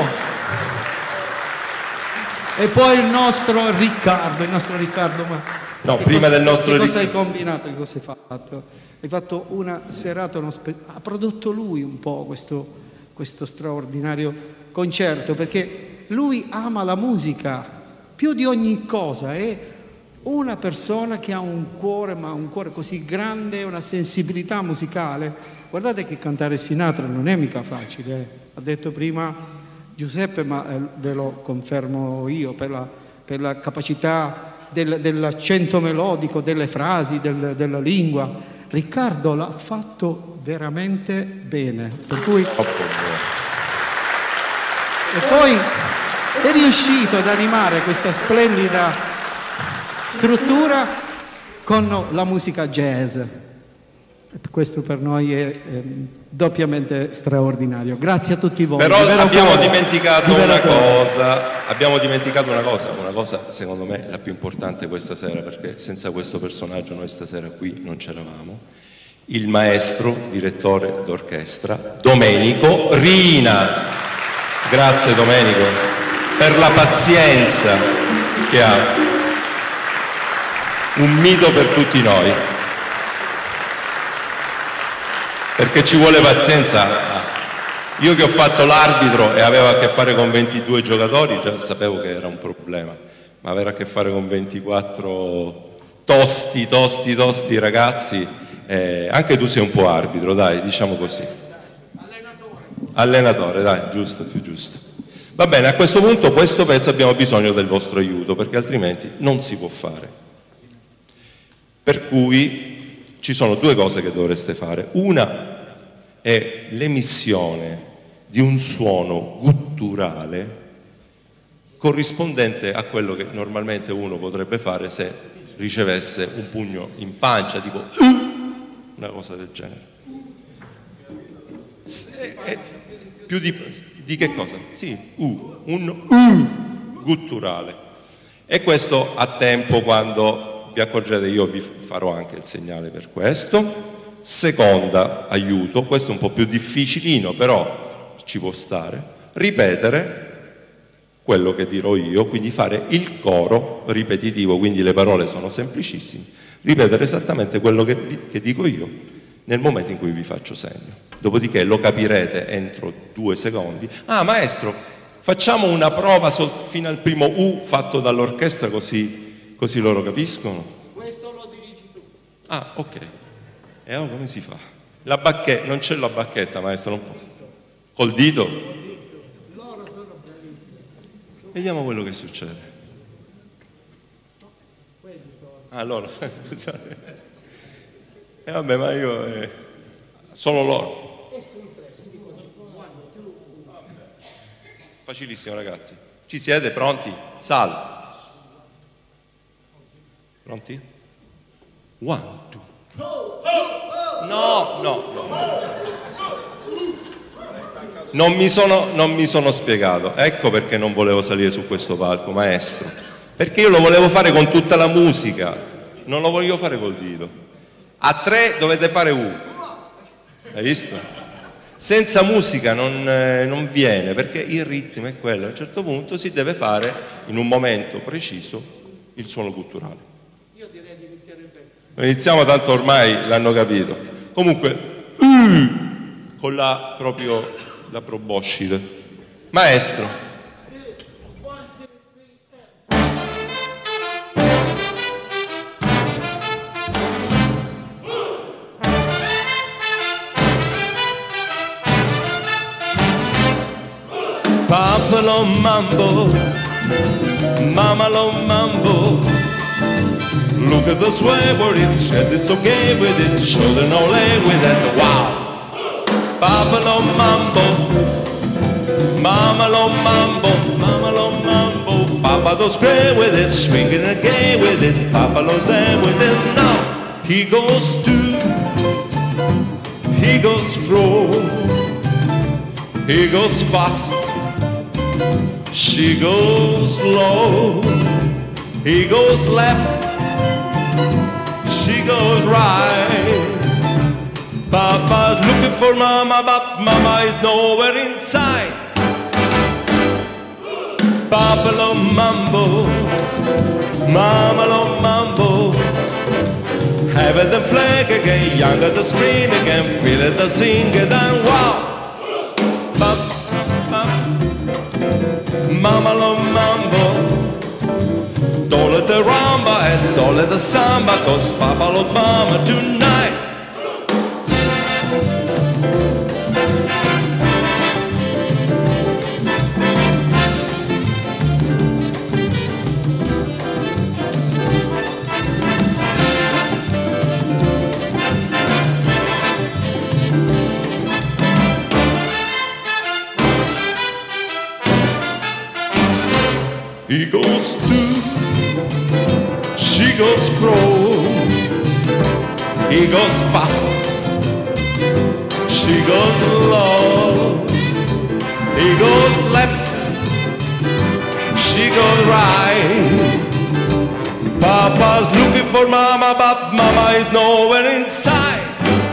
e poi il nostro Riccardo, il nostro Riccardo. Ma No, che prima cosa, del nostro che cosa hai Riccardo. combinato, che cosa hai fatto? Hai fatto una serata, uno spe- ha prodotto lui un po' questo, questo straordinario concerto, perché lui ama la musica più di ogni cosa, è una persona che ha un cuore, ma un cuore così grande, una sensibilità musicale. Guardate che cantare Sinatra non è mica facile, eh. Ha detto prima Giuseppe, ma eh, ve lo confermo io, per la, per la capacità del, dell'accento melodico, delle frasi, del, della lingua. Riccardo l'ha fatto veramente bene, per cui... E poi è riuscito ad animare questa splendida struttura con la musica jazz. Questo per noi è, è doppiamente straordinario. Grazie a tutti voi. Però Di vero abbiamo cuore. dimenticato Di vero una cuore. cosa, abbiamo dimenticato una cosa, una cosa secondo me la più importante questa sera, perché senza questo personaggio noi stasera qui non c'eravamo. Il maestro, direttore d'orchestra, Domenico Rina. Grazie Domenico per la pazienza che ha. Un mito per tutti noi. Perché ci vuole pazienza. Io che ho fatto l'arbitro e avevo a che fare con ventidue giocatori, già sapevo che era un problema, ma avere a che fare con ventiquattro tosti, tosti, tosti ragazzi, eh, anche tu sei un po' arbitro, dai, diciamo così. Allenatore. Allenatore, dai, giusto, più giusto. Va bene, a questo punto questo pezzo abbiamo bisogno del vostro aiuto, perché altrimenti non si può fare. Per cui ci sono due cose che dovreste fare. Una è l'emissione di un suono gutturale corrispondente a quello che normalmente uno potrebbe fare se ricevesse un pugno in pancia, tipo una cosa del genere. Se, eh, più di, di che cosa? Sì, uh, un uh, gutturale. E questo a tempo, quando vi accorgete, io vi farò anche il segnale per questo. Seconda aiuto, questo è un po' più difficilino, però ci può stare, ripetere quello che dirò io, quindi fare il coro ripetitivo, quindi le parole sono semplicissime, ripetere esattamente quello che, vi, che dico io nel momento in cui vi faccio segno. Dopodiché lo capirete entro due secondi. Ah, maestro, facciamo una prova sol- fino al primo U fatto dall'orchestra, così, così loro capiscono? Questo lo dirigi tu. Ah, ok. E allora come si fa? La bacchetta, non c'è la bacchetta, maestro, non posso. Col dito? Loro sono bravissimi. Vediamo quello che succede. Ah, loro, scusate. E vabbè, ma io... Eh, solo loro. Facilissimo, ragazzi. Ci siete? Pronti? Sal. Pronti? One, two. Ho, ho. No, no, no. Non mi, sono, non mi sono spiegato. Ecco perché non volevo salire su questo palco, maestro. Perché io lo volevo fare con tutta la musica, non lo voglio fare col dito. A tre dovete fare uno. Hai visto? Senza musica non, eh, non viene, perché il ritmo è quello. A un certo punto si deve fare, in un momento preciso, il suono culturale. Io direi di iniziare il pezzo. Iniziamo, tanto ormai l'hanno capito. Comunque, uh, con la proprio la proboscide. Maestro. Papa lo mambo, mama lo mambo. Look at the sway where it shed, it's okay with it, shoulder no leg with it, wow. Papa lo mambo, mama lo mambo, mama lo mambo. Papa does great with it, swinging a gay with it, Papa lo's there with it. Now he goes to, he goes fro, he goes fast, she goes low, he goes left, she goes right. Papa's looking for mama, but mama is nowhere inside. Papa lo mambo, mama lo mambo. Have it the flag again, young at the spring again, feel it the sing it and wow. Bam, bam. Mama lo mambo. Don't let the rumba and don't let the samba, cause Papa loves mama tonight. He goes to, she goes fro, he goes fast, she goes low, he goes left, she goes right. Papa's looking for mama, but mama is nowhere inside.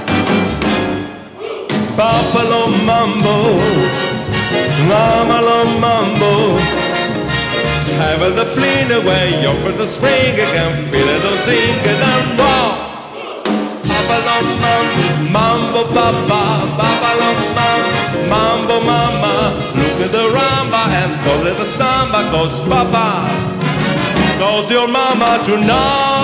Papa lo mambo, mama lo mambo. Have the fleet away, over the spring again, feel it, the sing it and wow. Papa lo mambo, papa, papa lo mambo, mambo mama. Look at the rumba and call it the samba, cause papa knows your mama tonight.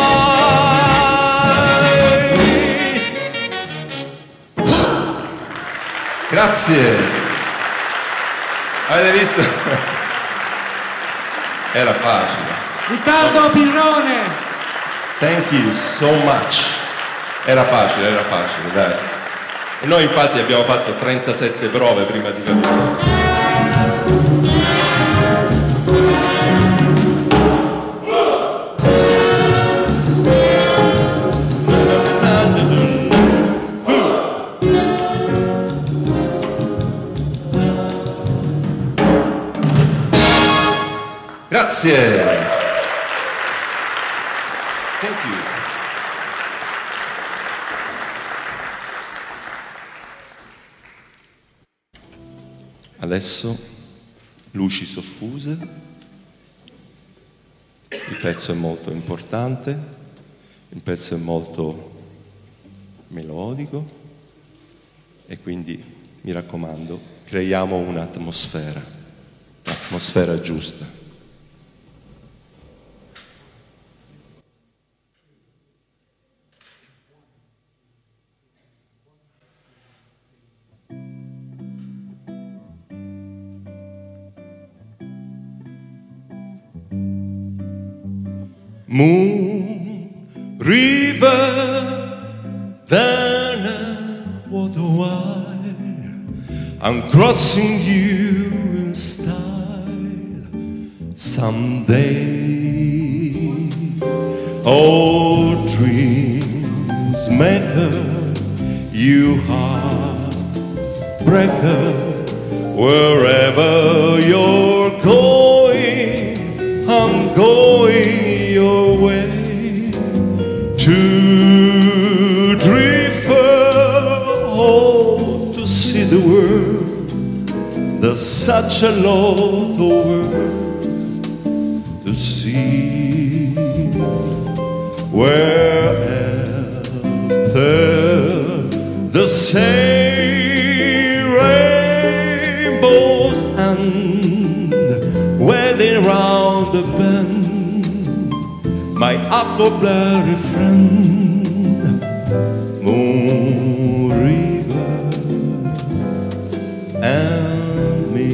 Grazie. Avete visto? Era facile. Riccardo Pirrone. Thank you so much. Era facile, era facile, dai. E noi infatti abbiamo fatto trentasette prove prima di capire. Grazie. Thank you. Adesso luci soffuse. Il pezzo è molto importante, il pezzo è molto melodico e quindi mi raccomando, creiamo un'atmosfera, un'atmosfera giusta. Moon River, then I was a while. I'm crossing you in style someday. Oh, dreams maker, you heartbreaker. Wherever you're going, I'm going your way. To Driftwood, oh, to see the world. There's such a lot of world to see. Wherever the same rainbows end, wedding round the bend, my huckleberry friend, Moon River and me.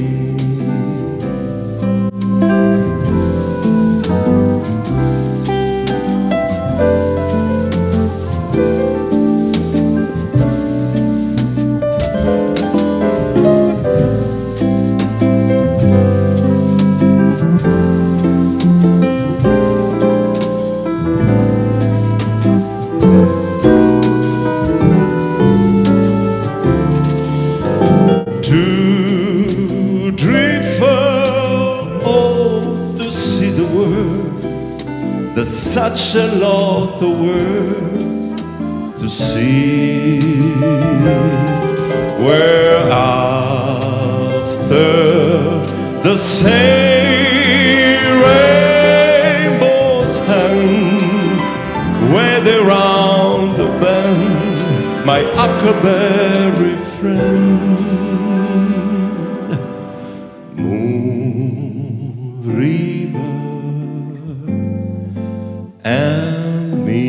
There's such a lot of world to see. Where after the same rainbows hang, where they round the bend, my huckleberry friend, Moon River and me.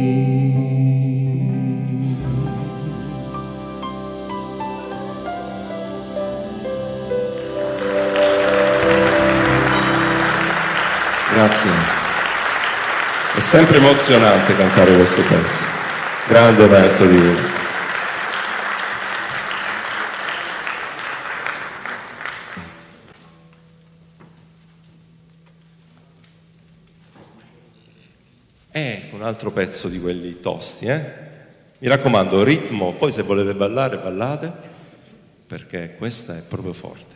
Grazie. È sempre emozionante cantare questo pezzo. Grande maestro di voi. Ecco un altro pezzo di quelli tosti, eh? Mi raccomando, ritmo, poi se volete ballare, ballate, perché questa è proprio forte.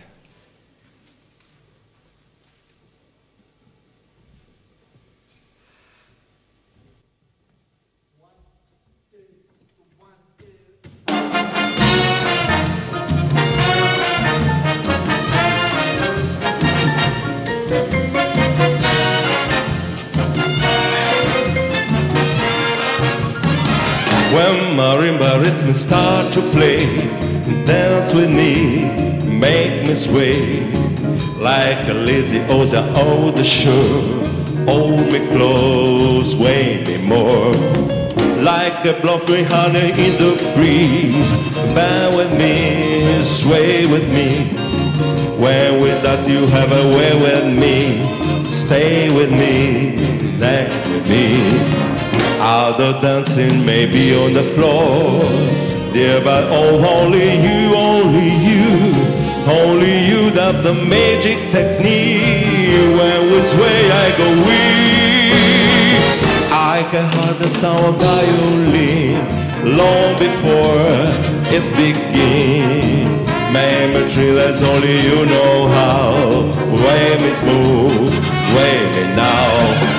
When marimba rhythm start to play, dance with me, make me sway, like a lazy ocean on the shore. Hold me close, sway me more, like a bluffing honey in the breeze. Bend with me, sway with me. When with us you have a way with me. Stay with me, dance with me. Other dancing may be on the floor, dear, but oh, only you, only you, only you that the magic technique. When which way I go, we, I can hear the sound of violin long before it begins. Memory that's only you know how. Sway me smooth, sway me now.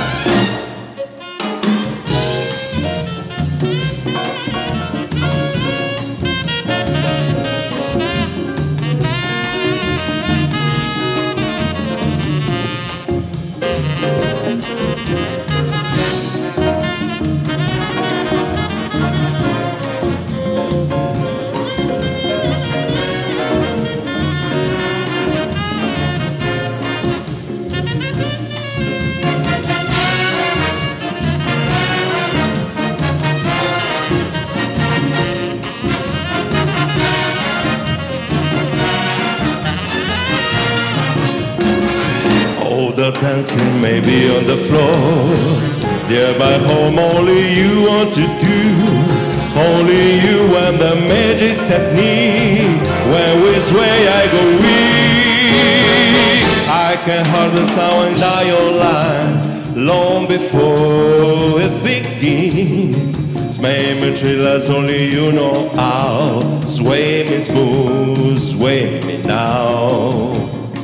The dancing may be on the floor, yeah, but home only you want to do, only you and the magic technique. When which way I go, we, I can hear the sound dial line long before it begins. Sway me thrillers, only you know how. Sway me smooth, sway me now.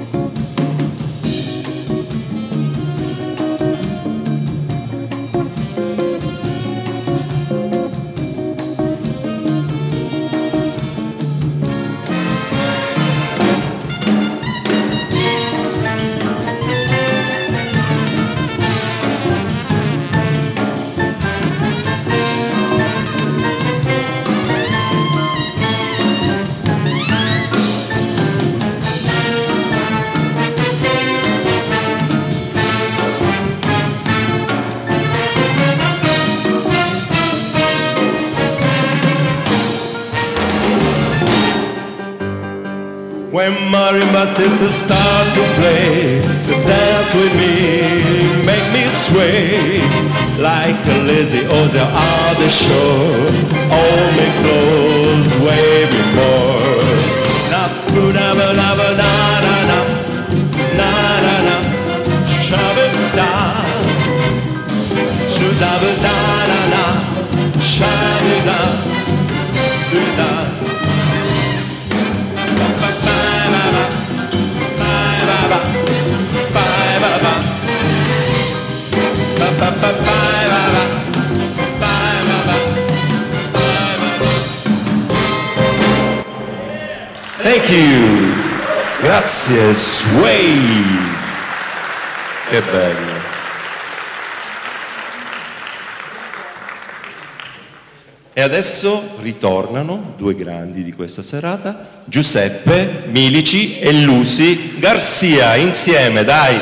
When marimba still to start to play, to dance with me, make me sway like a lazy ocean on the shore. Hold me close, way before. Na na na na na na na na na na, shabba da, shabba da na na, shabba da, da. Thank you, grazie, Sway, che bello. E adesso ritornano due grandi di questa serata, Giuseppe Milici e Lucy Garcia, insieme, dai!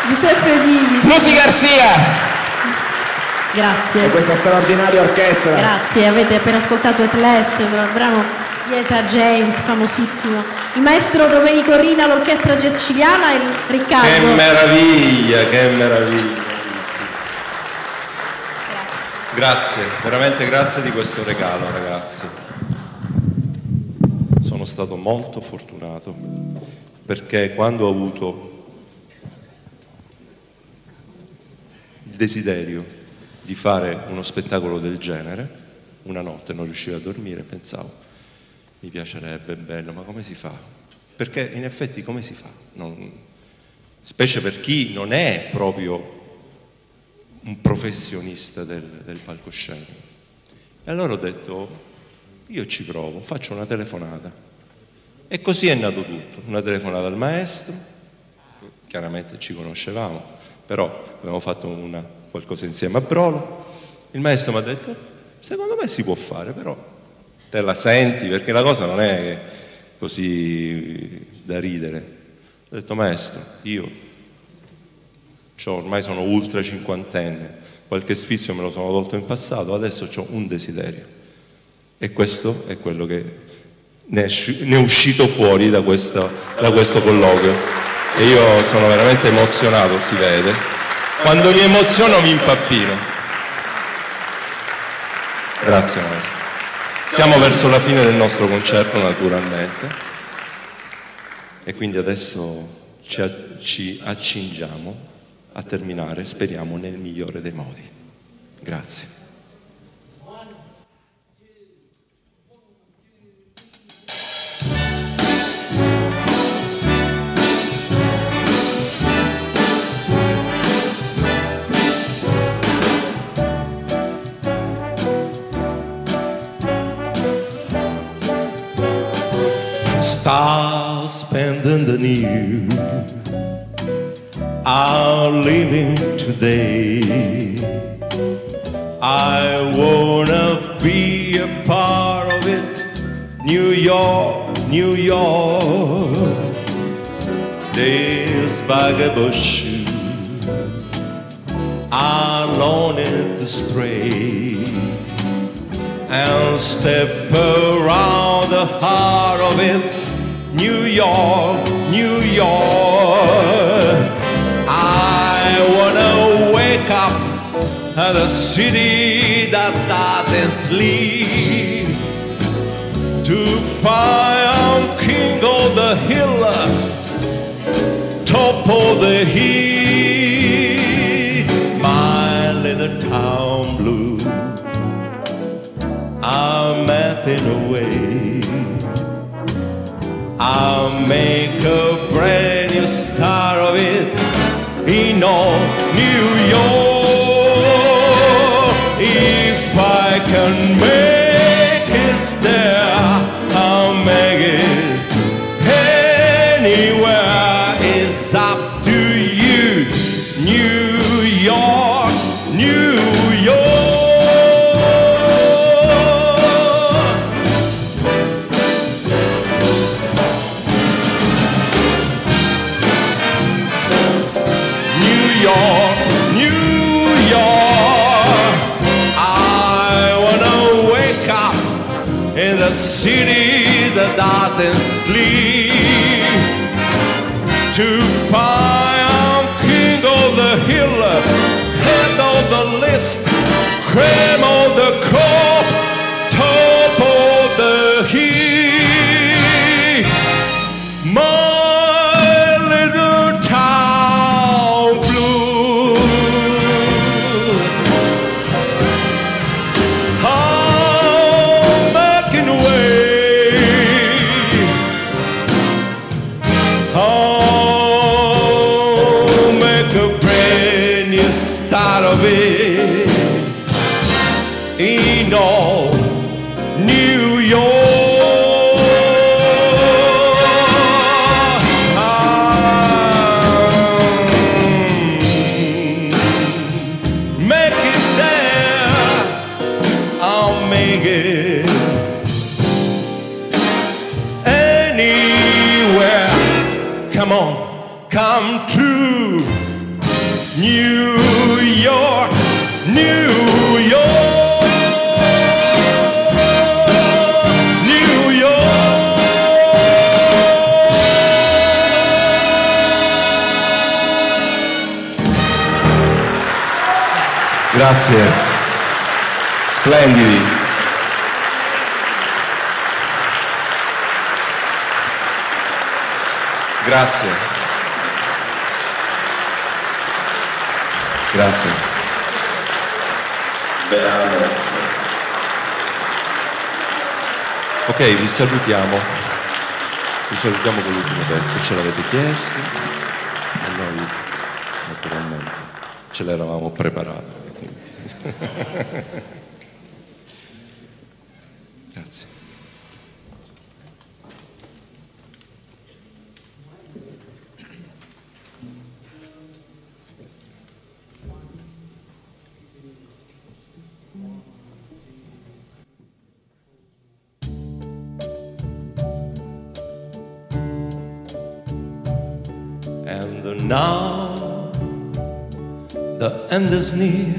Giuseppe Bigli. Lucy Garcia Grazie. e questa straordinaria orchestra. Grazie, avete appena ascoltato At Last, il brano di Etta James, famosissimo. Il maestro Domenico Rina, l'orchestra jazz siciliana e il Riccardo. Che meraviglia, che meraviglia. Grazie, veramente grazie di questo regalo, ragazzi. Sono stato molto fortunato perché quando ho avuto il desiderio di fare uno spettacolo del genere, una notte non riuscivo a dormire, pensavo, mi piacerebbe, bello, ma come si fa? Perché in effetti come si fa? Non, specie per chi non è proprio un professionista del, del palcoscenico. E allora ho detto, io ci provo, faccio una telefonata. E così è nato tutto, una telefonata al maestro, chiaramente ci conoscevamo, però abbiamo fatto una, qualcosa insieme a Brolo. Il maestro mi ha detto, secondo me si può fare, però te la senti, perché la cosa non è così da ridere. Ho detto, maestro, io C'ho, ormai sono ultra cinquantenne, qualche sfizio me lo sono tolto in passato, adesso ho un desiderio e questo è quello che ne è, ne è uscito fuori da questo, da questo colloquio e io sono veramente emozionato, si vede, quando mi emoziono mi impappino. Grazie maestro. Siamo verso la fine del nostro concerto naturalmente e quindi adesso ci, ci accingiamo a terminare, speriamo nel migliore dei modi. Grazie. Stars spending the new are living today. I wanna be a part of it. New York, New York. These vagabond shoes are longing to stray and step around the heart of it. New York, New York. I wanna wake up at a city that doesn't sleep, to find I'm king of the hill, top of the hill. My little town blue, I'm melting away. I'll make a brand new start of it in all New York. If I can make it there, I'll make it anywhere. It's up to you. New York, New York. City that doesn't sleep, to find I'm king of the hill, head of the list, cream of the crop, top of the hill. My little town blue, I'm making way. Start of it in all New York. Um, make it there, I'll make it anywhere. Come on, come true. New York, New York, New York. Grazie, splendidi. Grazie. Grazie. Ok, vi salutiamo. Vi salutiamo con l'ultimo pezzo. Ce l'avete chiesto e noi naturalmente ce l'eravamo preparato. Grazie. And now the end is near,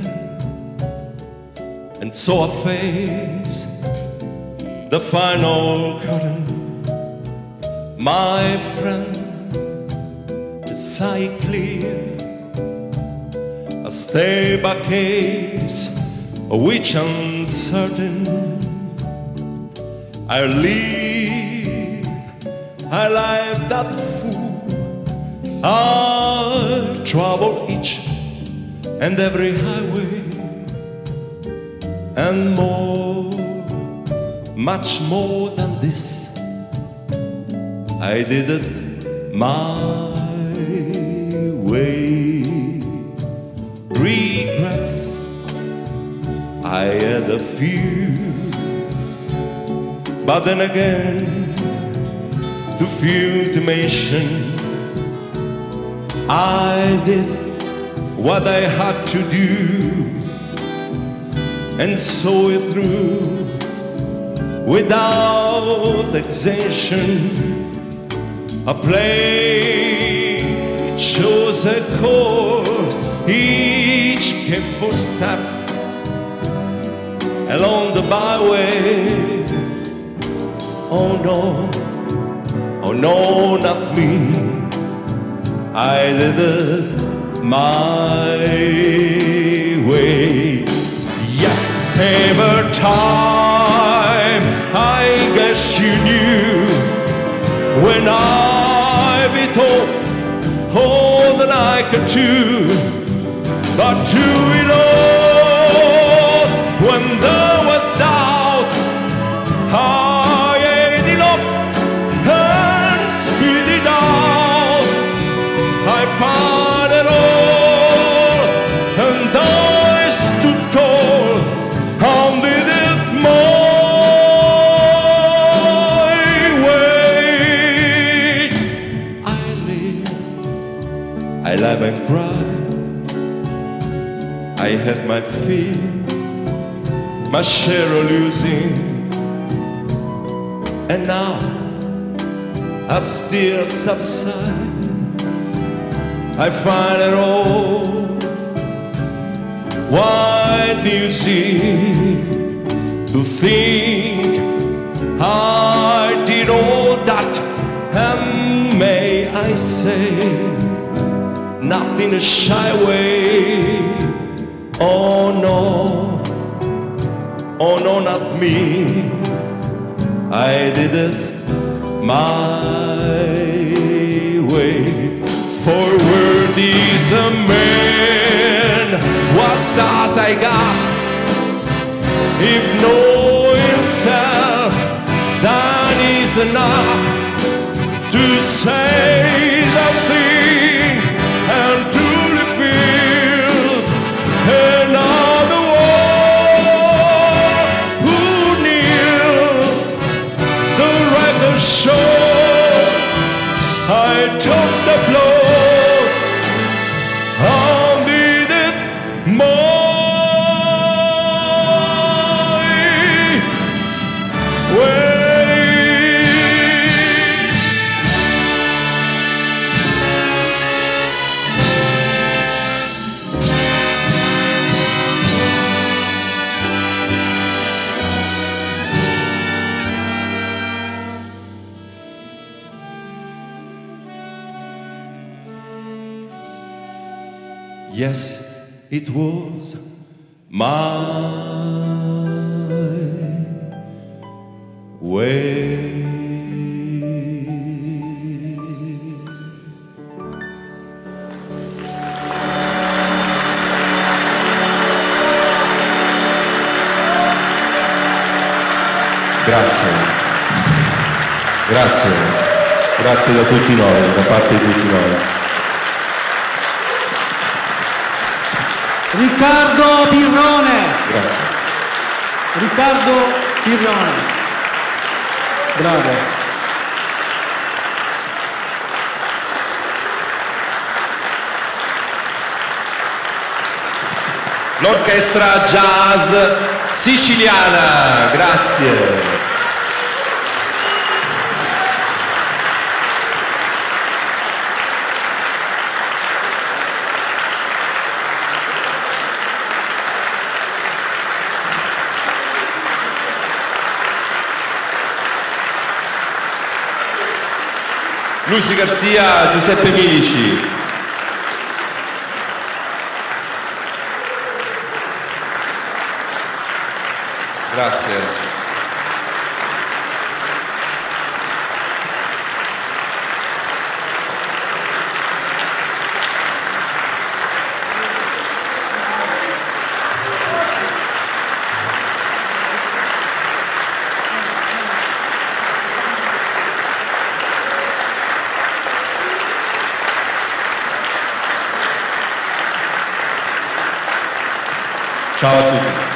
and so I face the final curtain. My friend, the sight clear, a stay by case, which uncertain. I live, I live that fool. I travel each and every highway, and more, much more than this, I did it my way. Regrets, I had a few, but then again, to few to mention, I did what I had to do, and saw it through without exemption. I played, chose a chord, each careful step along the byway. Oh no, oh no, not me. I did it my way. Yes, every time, I guess you knew, when I be told all that I could do, but to it all, when there was doubt, I ate it up and spit it out. I found it all, and I stood tall, and did it my way. I live, I laugh and cry. I had my fear, my share of losing, and now I still subside. I find it all. Why do you see? To think I did all that, and may I say, not in a shy way. Oh no, oh no, not me. I did it my way. Forward is a man, what stars I got, if know himself, that is enough to say the thing and truly feels another one who kneels. The record shows I took the blows, I did it my way. Yes, it was my way. Grazie, grazie, grazie da tutti noi, da parte di tutti noi. Riccardo Pirrone. Grazie. Riccardo Pirrone. Bravo. L'orchestra jazz siciliana, grazie. Lucy Garcia, Giuseppe Milici. Grazie. Ciao a tutti.